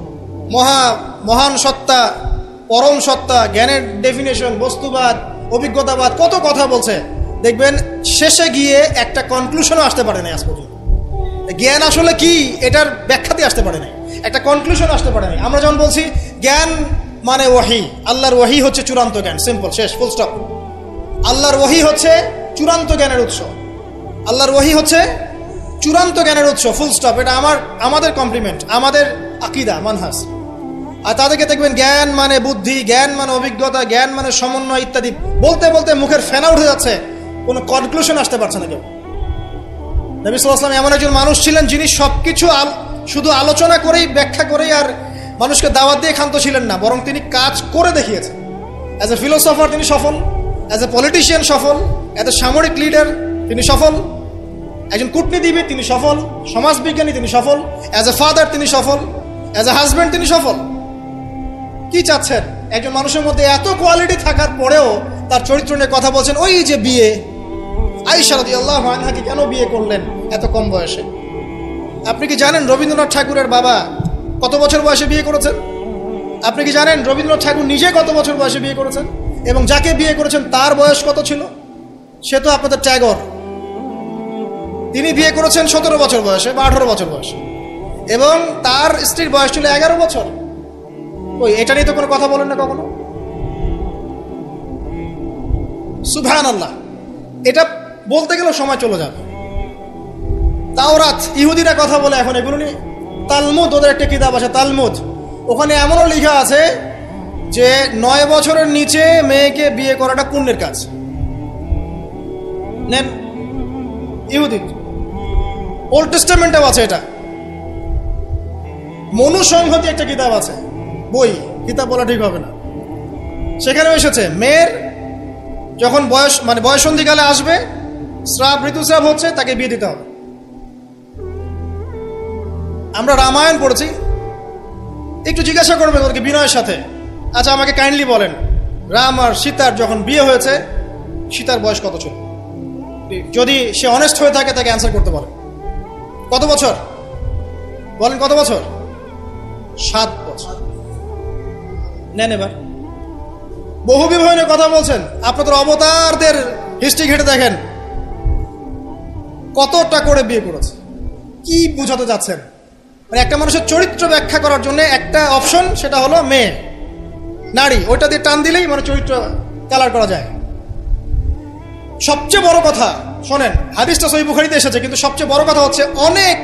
মহান সত্তা, পরম সত্তা, জ্ঞানের ডেফিনেশন, বস্তুবাদ, অভিজ্ঞতাবাদ, কত কথা বলছে। দেখবেন শেষে গিয়ে একটা কনক্লুশনও আসতে পারে না। আজ পর্যন্ত জ্ঞান আসলে কি এটার ব্যাখ্যাতে আসতে পারে না, একটা কনক্লুশন আসতে পারে না। আমরা যেমন বলছি জ্ঞান মানে ওয়াহি, আল্লাহর ওয়াহি হচ্ছে চূড়ান্ত জ্ঞান, সিম্পল, শেষ, ফুল স্টপ। আল্লাহর ওয়াহি হচ্ছে চূড়ান্ত জ্ঞানের উৎস, আল্লাহর ওয়াহি হচ্ছে চূড়ান্ত জ্ঞানের উৎস, ফুল স্টপ। এটা আমাদের কমপ্লিমেন্ট, আমাদের আকীদা, মানহাজ। আর তাদেরকে দেখবেন জ্ঞান মানে বুদ্ধি, জ্ঞান মানে অভিজ্ঞতা, জ্ঞান মানে সমন্বয় ইত্যাদি বলতে বলতে মুখের ফেনা উঠে যাচ্ছে, কোনো কনক্লুশন আসতে পারছে না কেউ। নবী সাল্লাল্লাহু আলাইহি ওয়াসাল্লাম এমন একজন মানুষ ছিলেন যিনি সবকিছু শুধু আলোচনা করেই, ব্যাখ্যা করেই আর মানুষকে দাওয়াত দিয়ে ক্ষান্ত ছিলেন না, বরং তিনি কাজ করে দেখিয়েছেন। অ্যাজ এ ফিলোসফার তিনি সফল, অ্যাজ এ পলিটিশিয়ান সফল, অ্যাজ এ সামরিক লিডার তিনি সফল, একজন কূটনীতিবিদ তিনি সফল, সমাজবিজ্ঞানী তিনি সফল, অ্যাজ এ ফাদার তিনি সফল, অ্যাজ এ হাজব্যান্ড তিনি সফল। কি চাচ্ছেন? একজন মানুষের মধ্যে এত কোয়ালিটি থাকার পরেও তার চরিত্র নিয়ে কথা বলছেন। ওই যে বিয়ে, আয়েশা রাদিয়াল্লাহু আনহাকে কেন বিয়ে করলেন এত কম বয়সে? আপনি কি জানেন রবীন্দ্রনাথ ঠাকুরের বাবা কত বছর বয়সে বিয়ে করেছেন? আপনি কি জানেন রবীন্দ্রনাথ ঠাকুর নিজে কত বছর বয়সে বিয়ে করেছেন? এবং যাকে বিয়ে করেছেন তার বয়স কত ছিল? সে তো আপনাদের ট্যাগর। তিনি বিয়ে করেছেন 17 বছর বয়সে বা 18 বছর বয়সে, এবং তার স্ত্রীর বয়স ছিল 11 বছর। ওই এটা নিয়ে তো কোনো কথা বলেন না কখনো। সুবহানাল্লাহ, এটা বলতে গেলেও সময় চলে যাবে। তাওরাত, ইহুদিরা কথা বলে এখন এগুলো নিয়ে। তালমুদ, ওদের একটা কিতাব আছে তালমুদ, ওখানে এমনও লেখা আছে যে 9 বছরের নিচে মেয়েকে বিয়ে করাটা পুণ্যের কাজ। নেন, ইহুদি ওল্ড টেস্টামেন্টেও আছে এটা। মনুসংহতি একটা কিতাব আছে, বই, কিতাব বলা ঠিক হবে না, সেখানে এসেছে মেয়ের যখন বয়স মানে বয়সন্ধিকালে আসবে, স্রাব ঋতুস্রাব হচ্ছে, তাকে বিয়ে দিতে হবে। আমরা রামায়ণ পড়েছি, একটু জিজ্ঞাসা করবেন ওদেরকে বিনয়ের সাথে, আচ্ছা আমাকে কাইন্ডলি বলেন, রাম আর সীতার যখন বিয়ে হয়েছে সীতার বয়স কত ছিল? যদি সে অনেস্ট হয়ে থাকে তাকে অ্যান্সার করতে পারে। কত বছর বলেন? কত বছর? 7 বছর। নেন এবার বহু বিবাহ নিয়ে কথা বলছেন, আপনাদের অবতারদের হিস্ট্রি ঘেটে দেখেন কতটা করে বিয়ে করেছে। কি বুঝাতে যাচ্ছেন? মানে একটা মানুষের চরিত্র ব্যাখ্যা করার জন্য একটা অপশন, সেটা হলো মেয়ে, নারী, ওইটা দিয়ে টান দিলেই মানে চরিত্র কালার করা যায়। সবচেয়ে বড় কথা শোনেন, হাদিসটা সহিহ বুখারীতে এসেছে, কিন্তু সবচেয়ে বড় কথা হচ্ছে অনেক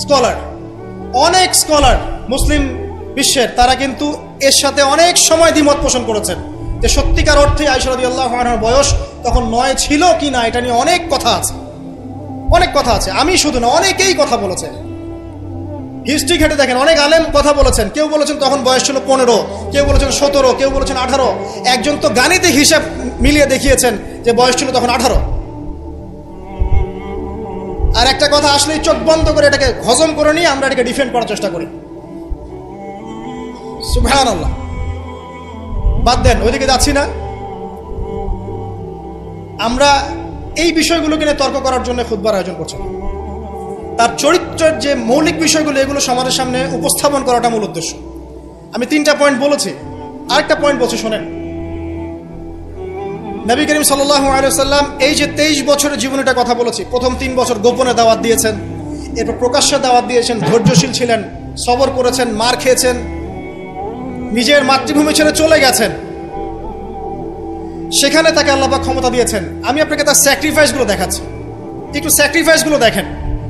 স্কলার মুসলিম বিশ্বের, তারা কিন্তু এর সাথে অনেক সময় দ্বিমত পোষণ করেছেন যে সত্যিকার অর্থে আয়েশা রাদিয়াল্লাহু আনহার বয়স তখন 9 ছিল কি না, এটা নিয়ে অনেক কথা আছে। আমি শুধু না, অনেকেই কথা বলেছে, হিস্ট্রি ঘেটে দেখেন, অনেক আলেম কথা বলেছেন। কেউ বলেছেন তখন বয়স ছিল 15, কেউ বলেছেন 17, কেউ বলেছেন 18। একজন তো গাণিতিক হিসাব মিলিয়ে দেখিয়েছেন যে বয়স ছিল তখন 18। আর একটা কথা আসলেই চোখ বন্ধ করে এটাকে হজম করে নিয়ে আমরা এটাকে ডিফেন্ড করার চেষ্টা করি। সুবহানাল্লাহ। বাদ দেন, ওইদিকে যাচ্ছি না। আমরা এই বিষয়গুলোকে নিয়ে তর্ক করার জন্য খুতবার আয়োজন করছি। তার চরিত্রের যে মৌলিক বিষয়গুলো, এগুলো সমাজের সামনে উপস্থাপন করাটা মূল উদ্দেশ্য। আমি 3টা পয়েন্ট বলেছি, আরেকটা পয়েন্ট বলছি শোনেন। নবী করিম সাল্লাল্লাহু আলাইহি ওয়াসাল্লাম এই যে 23 বছরের জীবনীটা কথা বলেছি, প্রথম 3 বছর গোপনে দাওয়াত দিয়েছেন, এরপর প্রকাশ্যে দাওয়াত দিয়েছেন, ধৈর্যশীল ছিলেন, সবর করেছেন, মার খেয়েছেন, নিজের মাতৃভূমি ছেড়ে চলে গেছেন, সেখানে তাকে আল্লাহ পাক ক্ষমতা দিয়েছেন। আমি আপনাকে তার স্যাক্রিফাইসগুলো দেখাচ্ছি, একটু স্যাক্রিফাইসগুলো দেখেন।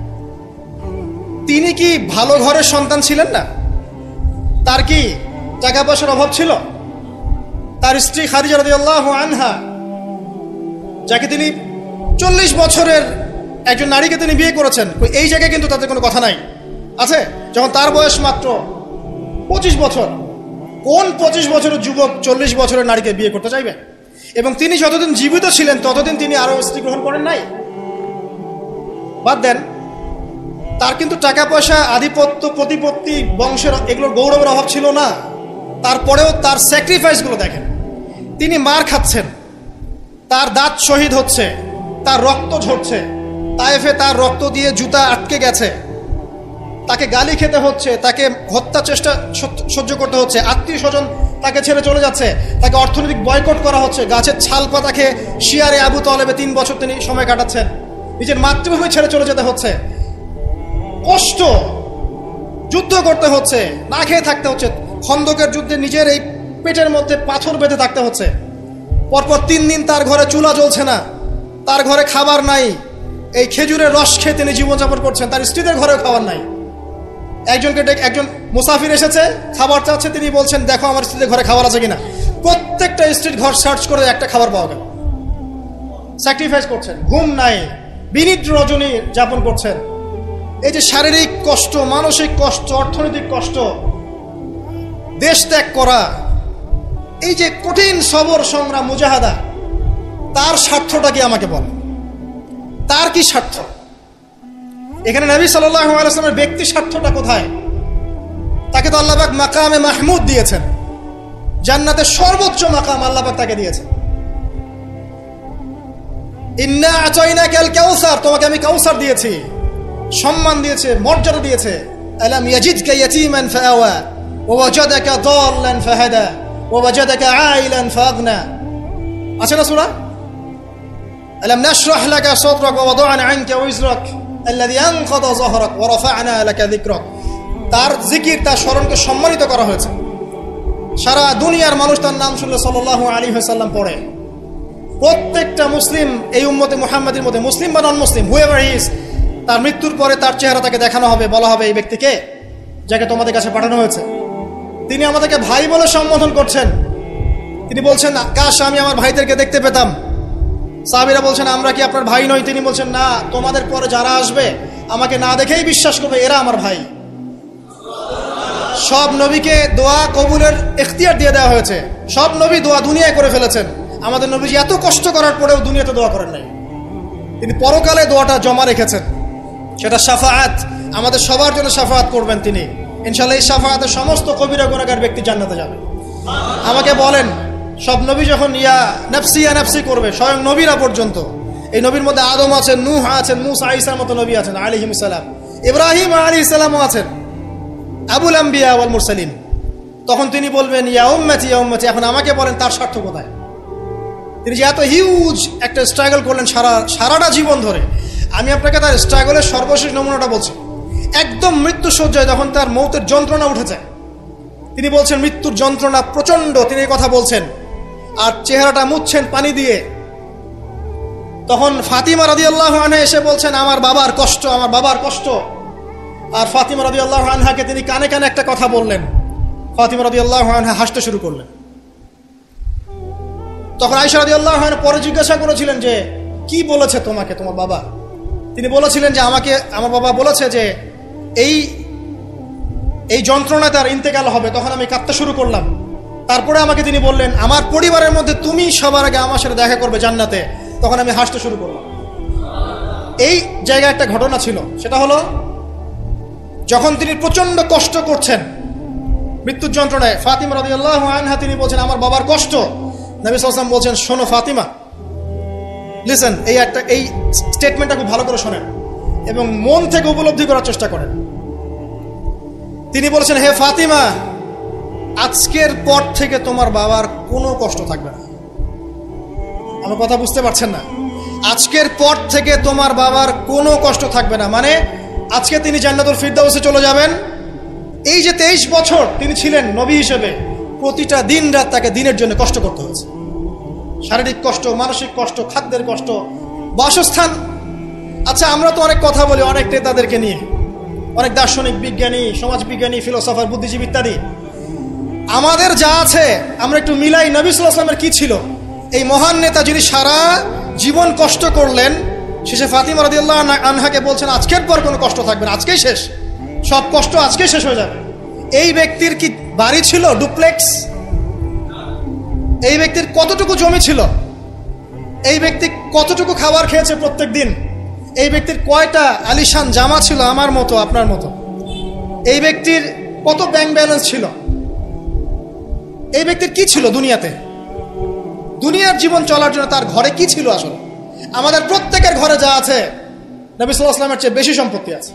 তিনি কি ভালো ঘরের সন্তান ছিলেন না? তার কি টাকা পয়সার অভাব ছিল? তার স্ত্রী খাদিজা রাদিয়াল্লাহু আনহা, যাকে তিনি 40 বছরের একজন নারীকে তিনি বিয়ে করেছেন, এই জায়গায় কিন্তু তাদের কোনো কথা নাই। আছে যখন তার বয়স মাত্র 25 বছর। কোন 25 বছরের যুবক 40 বছরের নারীকে বিয়ে করতে চাইবে? এবং তিনি যতদিন জীবিত ছিলেন ততদিন তিনি আরো স্ত্রী গ্রহণ করেন নাই। বাদ দেন, তার কিন্তু টাকা পয়সা, আধিপত্য, প্রতিপত্তি, বংশের এগুলোর গৌরবের অভাব ছিল না। তারপরেও তার স্যাক্রিফাইসগুলো দেখেন। তিনি মার খাচ্ছেন, তার দাঁত শহীদ হচ্ছে, তার রক্ত ঝরছে, তায়েফে তার রক্ত দিয়ে জুতা আটকে গেছে, তাকে গালি খেতে হচ্ছে, তাকে হত্যা চেষ্টা সহ্য করতে হচ্ছে, আত্মীয় স্বজন তাকে ছেড়ে চলে যাচ্ছে, তাকে অর্থনৈতিক বয়কট করা হচ্ছে, গাছের ছাল পাতাকে শিয়ারে আবু তালেবে 3 বছর তিনি সময় কাটাচ্ছেন, নিজের মাতৃভূমি ছেড়ে চলে যেতে হচ্ছে, কষ্ট, যুদ্ধ করতে হচ্ছে, না খেয়ে থাকতে হচ্ছে, খন্দকের যুদ্ধে নিজের এই পেটের মধ্যে পাথর বেঁধে থাকতে হচ্ছে, পরপর 3 দিন তার ঘরে চুলা জ্বলছে না, তার ঘরে খাবার নাই, এই খেজুরের রস খেয়ে তিনি জীবনযাপন করছেন, তার স্ত্রীদের ঘরেও খাবার নাই। একজন মুসাফির এসেছে, খাবার চাচ্ছে, তিনি বলছেন দেখো আমার স্ত্রীদের ঘরে খাবার আছে কিনা। প্রত্যেকটা স্ত্রীর ঘর সার্চ করে একটা খাবার পাওয়া গেল। স্যাক্রিফাইস করছেন, ঘুম নাই, বিনিদ্র রজনী যাপন করছেন। এই যে শারীরিক কষ্ট, মানসিক কষ্ট, অর্থনৈতিক কষ্ট, দেশ ত্যাগ করা, এই যে কঠিন সবর সংগ্রাম, মুজাহাদা, তার স্বার্থটা কি আমাকে বল? তার কি স্বার্থ? এখানে নবী সাল্লাল্লাহু আলাইহি ওয়াসাল্লামের ব্যক্তি স্বার্থটা কোথায়? তাকে তো আল্লাহ পাক মাকামে মাহমুদ দিয়েছেন, জান্নাতের সর্বোচ্চ মাকাম আল্লাহ পাক তাকে দিয়েছেন। ইন্না আতাইনাকাল কাউসার, তোমাকে আমি কাউসার দিয়েছি, সম্মান দিয়েছে, মর্যাদা দিয়েছে। আলাম ইয়াজিদকা ইয়াতীমান ফাআওয়া ওয়া ওয়াজাদাকা দাল্লান ফাহাদা ওয়া ওয়াজাদাকা আইলান ফাগনা। আছে না সূরা? আলাম নাশরাহ লাকা সাদরাক ওয়া ওয়াদা'না আনকা ওয়িজরাক আল্লাযী আনকাযা যাহরাক ওয়া রাফা'না লাকা যিকরাক। তার জিকির, তার স্মরণকে সম্মানিত করা হয়েছে। সারা দুনিয়ার মানুষ তার নাম শুনলে সাল্লাল্লাহু আলাইহি ওয়াসাল্লাম পড়ে। প্রত্যেকটা মুসলিম এই উম্মতে মুহাম্মাদের মধ্যে, মুসলিম বা নন মুসলিম, হুয়েভার হি ইজ, তার মৃত্যুর পরে তার চেহারা তাকে দেখানো হবে, বলা হবে এই ব্যক্তিকে যাকে তোমাদের কাছে পাঠানো হয়েছে। তিনি আমাদেরকে ভাই বলে সম্বোধন করছেন। তিনি বলছেন, কাশ আমি আমার ভাইদেরকে দেখতে পেতাম। সাহাবীরা বলছেন, আমরা কি আপনার ভাই নই? তিনি বলছেন, না, তোমাদের পরে যারা আসবে আমাকে না দেখেই বিশ্বাস করবে এরা আমার ভাই। সব নবীকে দোয়া কবুলের ইখতিয়ার দিয়ে দেওয়া হয়েছে। সব নবী দোয়া দুনিয়ায় করে ফেলেছেন। আমাদের নবীজি এত কষ্ট করার পরেও দুনিয়াতে দোয়া করেন নাই। তিনি পরকালে দোয়াটা জমা রেখেছেন, সেটা শাফাআত, আমাদের সবার জন্য শাফাআত করবেন তিনি ইনশাআল্লাহ। এই শাফাআতে সমস্ত কবিরা গুনাহগার ব্যক্তি জান্নাতে যাবে। আমাকে বলেন, সব নবী যখন ইয়া নাফসি করবে, স্বয়ং নবীরা পর্যন্ত, এই নবীর মধ্যে আদম আছেন, নূহ আছেন, মূসা ঈসার মতো নবী আছেন আলাইহিস সালাম, ইব্রাহিম আলাইহিস সালামও আছেন, আবুল আম্বিয়া ওয়াল মুরসালিন। তখন তিনি বলবেন, ইয়া উম্মতি ইয়া উম্মতি। এখন আমাকে বলেন তার স্বার্থ কোথায়? তিনি যে এত হিউজ একটা স্ট্রাগল করলেন সারাটা জীবন ধরে। আমি আপনাকে তার স্ট্রাগলের সর্বশেষ নমুনাটা বলছি। একদম মৃত্যু সজ্জায় যখন তার মৌতের যন্ত্রণা উঠেছে, তিনি বলছেন মৃত্যুর যন্ত্রণা প্রচন্ড, তিনি এই কথা বলছেন আর চেহারাটা মুছছেন পানি দিয়ে। তখন ফাতিমা রাদিয়াল্লাহু আনহা এসে বলছেন, আমার বাবার কষ্ট, আমার বাবার কষ্ট। আর ফাতিমা রাদিয়াল্লাহু আনহাকে তিনি কানে কানে একটা কথা বললেন। ফাতিমা রাদিয়াল্লাহু আনহা হাসতে শুরু করলেন। তখন আয়েশা রাদিয়াল্লাহু আনহা পরে জিজ্ঞাসা করেছিলেন যে কি বলেছে তোমাকে তোমার বাবা? তিনি বলেছিলেন যে আমাকে আমার বাবা বলেছে যে এই যন্ত্রণা তার ইন্তেকাল হবে। তখন আমি কাঁদতে শুরু করলাম। তারপরে আমাকে তিনি বললেন, আমার পরিবারের মধ্যে তুমি সবার আগে আমার সাথে দেখা করবে জান্নাতে। তখন আমি হাসতে শুরু করলাম। এই জায়গায় একটা ঘটনা ছিল, সেটা হলো যখন তিনি প্রচন্ড কষ্ট করছেন মৃত্যুর যন্ত্রণায়, ফাতিমা রাদিয়াল্লাহু আনহা তিনি বলছেন, আমার বাবার কষ্ট। নবী সাল্লাল্লাহু আলাইহি ওয়াসাল্লাম বলছেন, শোনো ফাতিমা, লিসেন, এই স্টেটমেন্টটা খুব ভালো করে শোনেন এবং মন থেকে উপলব্ধি করার চেষ্টা করেন। তিনি বলেছেন, হে ফাতিমা, আজকের পর থেকে তোমার বাবার কোনো কষ্ট থাকবে না। আমার কথা বুঝতে পারছেন না? আজকের পর থেকে তোমার বাবার কোনো কষ্ট থাকবে না, মানে আজকে তিনি জান্নাতুল ফিরদাউসে চলে যাবেন। এই যে 23 বছর তিনি ছিলেন নবী হিসেবে, প্রতিটা দিন রাত তাকে দিনের জন্য কষ্ট করতে হয়েছে। শারীরিক কষ্ট, মানসিক কষ্ট, খাদ্যের কষ্ট, বাসস্থান। আচ্ছা, আমরা তো অনেক কথা বলি অনেক নেতাদেরকে নিয়ে, অনেক দার্শনিক, বিজ্ঞানী, সমাজবিজ্ঞানী, ফিলোসফার, বুদ্ধিজীবী ইত্যাদি। আমাদের যা আছে আমরা একটু মিলাই। নবী সাল্লাল্লাহু আলাইহি ওয়াসাল্লামের কি ছিল? এই মহান নেতা যিনি সারা জীবন কষ্ট করলেন, শেষে ফাতিমা রাদিয়াল্লাহু আনহাকে বলছেন, আজকের পর কোনো কষ্ট থাকবে না, আজকেই শেষ, সব কষ্ট আজকেই শেষ হয়ে যাবে। এই ব্যক্তির কি বাড়ি ছিল ডুপ্লেক্স? এই ব্যক্তির কতটুকু জমি ছিল? এই ব্যক্তি কতটুকু খাবার খেয়েছে প্রত্যেক দিন? এই ব্যক্তির কয়টা আলিশান জামা ছিল আমার মতো আপনার মতো? এই ব্যক্তির কত ব্যাংক ব্যালেন্স ছিল? এই ব্যক্তির কি ছিল দুনিয়াতে? দুনিয়ার জীবন চলার জন্য তার ঘরে কি ছিল? আসলে আমাদের প্রত্যেকের ঘরে যা আছে, নবী সাল্লাল্লাহু আলাইহি ওয়াসাল্লামের চেয়ে বেশি সম্পত্তি আছে।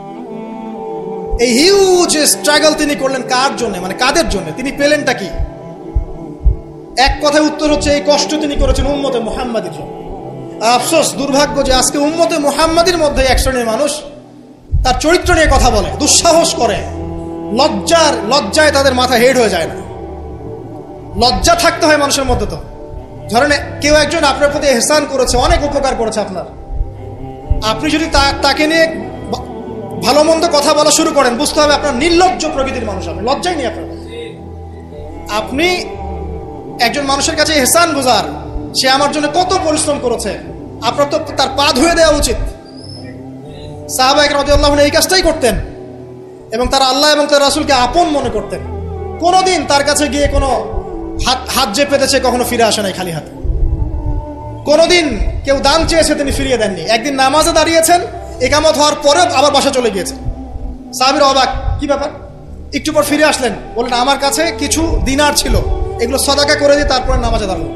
এই হিউজ স্ট্রাগল তিনি করলেন কার জন্য, মানে কাদের জন্য? তিনি পেলেনটা কি? এক কথায় উত্তর হচ্ছে, এই কষ্ট তিনি করেছেন উম্মতে মুহাম্মাদির জন্য। আফসোস, দুর্ভাগ্য যে আজকে উম্মতে মুহাম্মাদির মধ্যে এক শ্রেণীর মানুষ তার চরিত্র নিয়ে কথা বলে, দুঃসাহস করে, লজ্জায় তাদের মাথা হেড হয়ে যায় না। লজ্জা থাকতে হয় মানুষের মধ্যে। তো ধরেন কেউ একজন আপনার প্রতি ইহসান করেছে, অনেক উপকার করেছে আপনার, আপনি যদি তাকে নিয়ে ভালো মন্দ কথা বলা শুরু করেন, বুঝতে হবে আপনার নির্লজ্জ প্রকৃতির মানুষ, আপনি লজ্জাই নেই আপনার। আপনি একজন মানুষের কাছে ইহসান গুজার, সে আমার জন্য কত পরিশ্রম করেছে, আপনার তো তার পা ধুয়ে দেওয়া উচিত। সাহাবা একরাম রাদিয়াল্লাহু আনহুম এই কাজটাই করতেন এবং তারা আল্লাহ এবং তার রাসূলকে আপন মনে করতেন। কোনোদিন তার কাছে গিয়ে কোনো হাত যে পেতেছে কখনো ফিরে আসে নাই খালি হাতে। কোনোদিন কেউ দান চেয়েছে তিনি ফিরিয়ে দেননি। একদিন নামাজে দাঁড়িয়েছেন, ইকামত হওয়ার পরে আবার বাসা চলে গিয়েছেন। সাহাবীরা অবাক, কি ব্যাপার? একটু পর ফিরে আসলেন, বললেন আমার কাছে কিছু দিনার ছিল, এগুলো সাদাকা করে দিয়ে তারপরে নামাজে দাঁড়ালেন।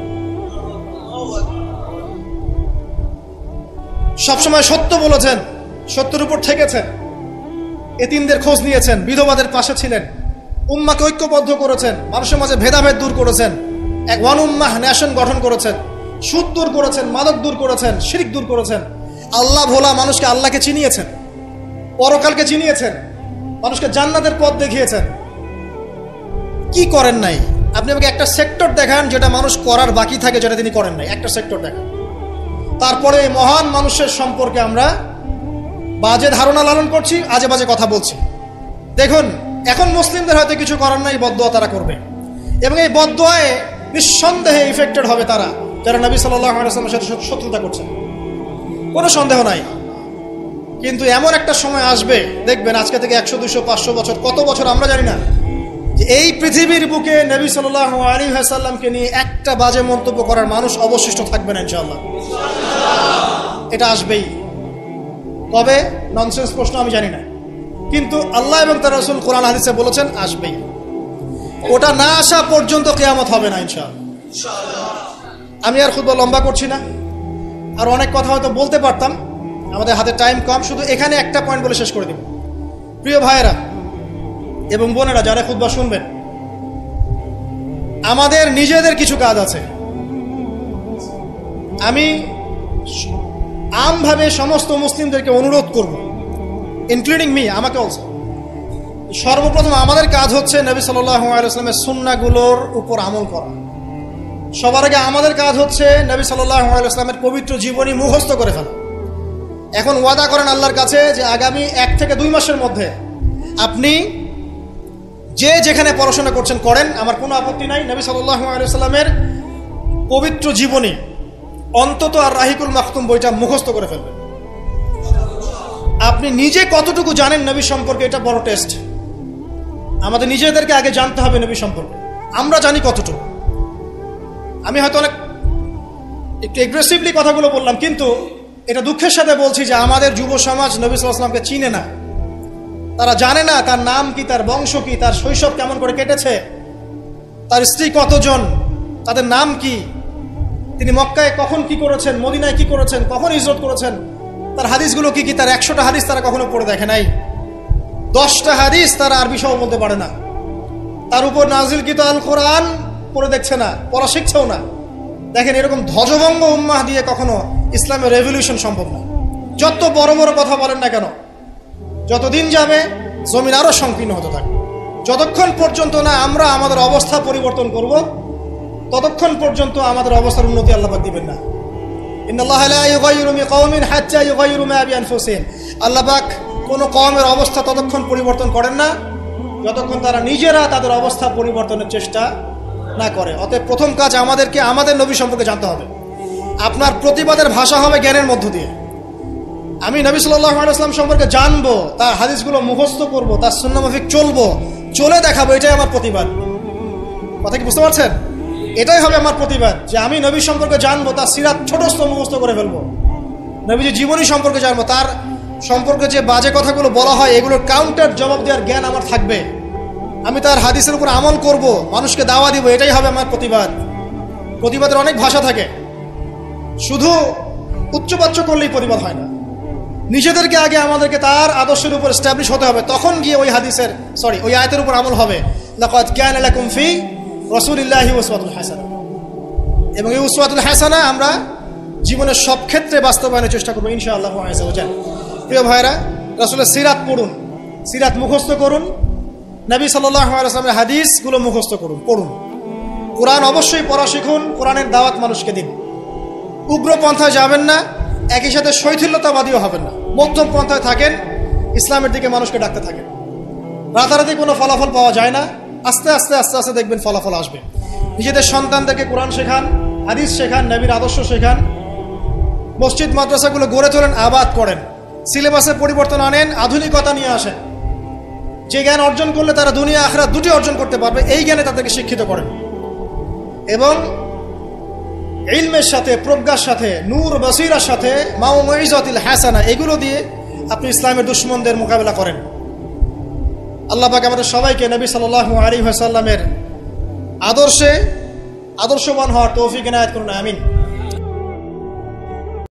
সবসময় সত্য বলেছেন, সত্যের উপর থেকেছেন, এতিমদের খোঁজ নিয়েছেন, বিধবাদের পাশে ছিলেন, উম্মাকে ঐক্যবদ্ধ করেছেন, মানুষের মাঝে ভেদাভেদ দূর করেছেন, এক ওয়ান উম্মাহ নেশন গঠন করেছেন, সুদ দূর করেছেন, মাদক দূর করেছেন, শিরক দূর করেছেন, আল্লাহ ভোলা মানুষকে আল্লাহকে চিনিয়েছেন, পরকালকে চিনিয়েছেন, মানুষকে জান্নাতের পথ দেখিয়েছেন। কি করেন নাই? আপনি আমাকে একটা সেক্টর দেখান যেটা মানুষ করার বাকি থাকে, যেটা তিনি করেন নাই, একটা সেক্টর দেখান। তারপরে মহান মানুষের সম্পর্কে আমরা বাজে ধারণা লালন করছি, আজে বাজে কথা বলছি। দেখুন, এখন মুসলিমদের হয়তো কিছু করার নাই, বদদোয়া তারা করবে, এবং এই বদদোয়ায় নিঃসন্দেহে ইফেক্টেড হবে তারা যারা নবী সাল্লাল্লাহু আলাইহি ওয়াসাল্লামের সাথে শত্রুতা করছেন, কোনো সন্দেহ নাই। কিন্তু এমন একটা সময় আসবে, দেখবেন আজকে থেকে 100, 200, 500 বছর, কত বছর আমরা জানি না, যে এই পৃথিবীর বুকে নবী সাল্লাল্লাহু আলাইহি ওয়াসাল্লামকে নিয়ে একটা বাজে মন্তব্য করার মানুষ অবশিষ্ট থাকবে না ইনশাআল্লাহ। এটা আসবেই। কবে? ননসেন্স প্রশ্ন, আমি জানি না, কিন্তু আল্লাহ এবং তার রাসূল কোরআন হাদিসে বলেছেন আসবেই। ওটা না আসা পর্যন্ত কিয়ামত হবে না ইনশাআল্লাহ। আমি আর খুতবা লম্বা করছি না, আর অনেক কথা হয়তো বলতে পারতাম, আমাদের হাতে টাইম কম, শুধু এখানে একটা পয়েন্ট বলে শেষ করে দেব। প্রিয় ভাইয়েরা এবং বোনেরা যারা খুতবা শুনবেন, আমাদের নিজেদের কিছু কাজ আছে। আমি আমভাবে সমস্ত মুসলিমদেরকে অনুরোধ করব, ইনক্লুডিং মি, আমাকে অলসো। সর্বপ্রথম আমাদের কাজ হচ্ছে নবী সাল্লাল্লাহু আলাইহি ওয়াসাল্লামের সুন্নাহগুলোর উপর আমল করা। সবার আগে আমাদের কাজ হচ্ছে নবী সাল্লাল্লাহু আলাইহি ওয়াসাল্লামের পবিত্র জীবনী মুখস্থ করে ফেলা। এখন ওয়াদা করেন আল্লাহর কাছে যে আগামী 1 থেকে 2 মাসের মধ্যে আপনি যে যেখানে পড়াশোনা করছেন করেন, আমার কোনো আপত্তি নাই। নবী সাল্লাল্লাহু আলাইহি ওয়াসাল্লামের পবিত্র জীবনী অন্তত আর রাহিকুল মাখতুম বইটা মুখস্থ করে ফেলবেন। আপনি নিজে কতটুকু জানেন নবী সম্পর্কে, এটা বড় টেস্ট। আমাদের নিজেদেরকে আগে জানতে হবে নবী সম্পর্কে, আমরা জানি কতটুকু। আমি হয়তো অনেক একটু এগ্রেসিভলি কথাগুলো বললাম, কিন্তু এটা দুঃখের সাথে বলছি যে আমাদের যুব সমাজ নবী সাল্লাল্লাহু আলাইহি ওয়াসাল্লামকে চিনে না। তারা জানে না তার নাম কি, তার বংশ কি, তার শৈশব কেমন করে কেটেছে, তার স্ত্রী কতজন, তাদের নাম কি, তিনি মক্কায় কখন কি করেছেন, মদিনায় কি করেছেন, কখন হিজরত করেছেন, তার হাদিসগুলো কি কি। তার 100টা হাদিস তারা কখনো পড়ে দেখে নাই, 10টা হাদিস তারা আরবি সহ বলতে পারে না, তার উপর নাজিলকৃত আল কোরআন পড়ে দেখছে না, পড়া শিখছেও না। দেখেন, এরকম ধ্বজভঙ্গ উম্মাহ দিয়ে কখনো ইসলামের রেভলিউশন সম্ভব না। যত বড় বড় কথা বলেন না কেন, যতদিন যাবে জমিন আরো সংকীর্ণ হতে থাকবে। যতক্ষণ পর্যন্ত না আমরা আমাদের অবস্থা পরিবর্তন করব, ততক্ষণ পর্যন্ত আমাদের অবস্থার উন্নতি আল্লাহ পাক দিবেন না। ইন্নাল্লাহা লা ইউগাইয়িরু বিকাওমিন হাত্তা ইউগাইয়িরু মা বিআনফুসিহিম। আল্লাহ পাক কোন কওমের অবস্থা ততক্ষণ পরিবর্তন করেন না যতক্ষণ তারা নিজেরা তাদের অবস্থা পরিবর্তনের চেষ্টা না করে। অতএব প্রথম কাজ আমাদেরকে আমাদের নবী সম্পর্কে জানতে হবে। আপনার প্রতিবাদের ভাষা হবে জ্ঞানের মধ্য দিয়ে। আমি নবী সাল্লাল্লাহু আলাইহি ওয়াসাল্লাম সম্পর্কে জানবো, তার হাদিসগুলো মুখস্থ করব, তার সুন্নাহ মাফিক চলবো, চলে দেখাবো, এটাই আমার প্রতিবাদ। কথা কি বুঝতে পারছেন? এটাই হবে আমার প্রতিবাদ, যে আমি নবী সম্পর্কে জানবো, তার সিরাত ছোটস্থ মুখস্থ করে ফেলবো, নবীজির জীবনী সম্পর্কে জানবো, তার সম্পর্কে যে বাজে কথাগুলো বলা হয় এগুলোর কাউন্টার জবাব দেওয়ার জ্ঞান আমার থাকবে। আমি তার হাদিসের উপর আমল করব, মানুষকে দাওয়া দিব, এটাই হবে আমার প্রতিবাদ। প্রতিবাদের অনেক ভাষা থাকে, শুধু উচ্চবাচ্য করলেই প্রতিবাদ হয় না। নিজেদেরকে আগে আমাদেরকে তার আদর্শের উপর এস্টাবলিশ হতে হবে, তখন গিয়ে ওই আয়াতের উপর আমল হবে। লাকাদ কানা লাকুম ফি রাসূলিল্লাহি উসওয়াতুন হাসানাহ। এবং এই উসওয়াতুল হাসানাহ আমরা জীবনের সব ক্ষেত্রে বাস্তবায়নের চেষ্টা করবো ইনশাআল্লাহ আযজা ওয়া জাল। প্রিয় ভাইরা, রাসূলের সিরাত পড়ুন, সিরাত মুখস্থ করুন, নবী সাল্লাল্লাহু আলাইহি ওয়াসাল্লামের হাদিসগুলো মুখস্থ করুন, পড়ুন। কোরআন অবশ্যই পড়া শিখুন, কোরআনের দাওয়াত মানুষকে দিন। উগ্র পন্থায় যাবেন না, একই সাথে শৈথিল্যতাবাদীও হবেন না, মধ্যম পন্থায় থাকেন, ইসলামের দিকে মানুষকে ডাকতে থাকেন। রাতারাতি কোনো ফলাফল পাওয়া যায় না, আস্তে আস্তে আস্তে আস্তে দেখবেন ফলাফল আসবে। নিজেদের সন্তানদেরকে কোরআন শেখান, হাদিস শেখান, নবীর আদর্শ শেখান, মসজিদ মাদ্রাসাগুলো গড়ে তোলেন, আবাদ করেন, সিলেবাসে পরিবর্তন আনেন, আধুনিকতা নিয়ে আসেন। যে জ্ঞান অর্জন করলে তারা দুনিয়া আখিরাত দুটি অর্জন করতে পারবে, এই জ্ঞানে তাদেরকে শিক্ষিত করেন। এবং ইলমের সাথে, প্রজ্ঞার সাথে, নূর বসিরার সাথে, মাউইজাতুল হাসানা, এগুলো দিয়ে আপনি ইসলামের দুশমনদের মোকাবেলা করেন। আল্লাহ পাক আমাদের সবাইকে নবী সাল্লাল্লাহু আলাইহি ওয়াসাল্লামের আদর্শে আদর্শবান হওয়ার তৌফিক এনায়েত করুন, আমিন।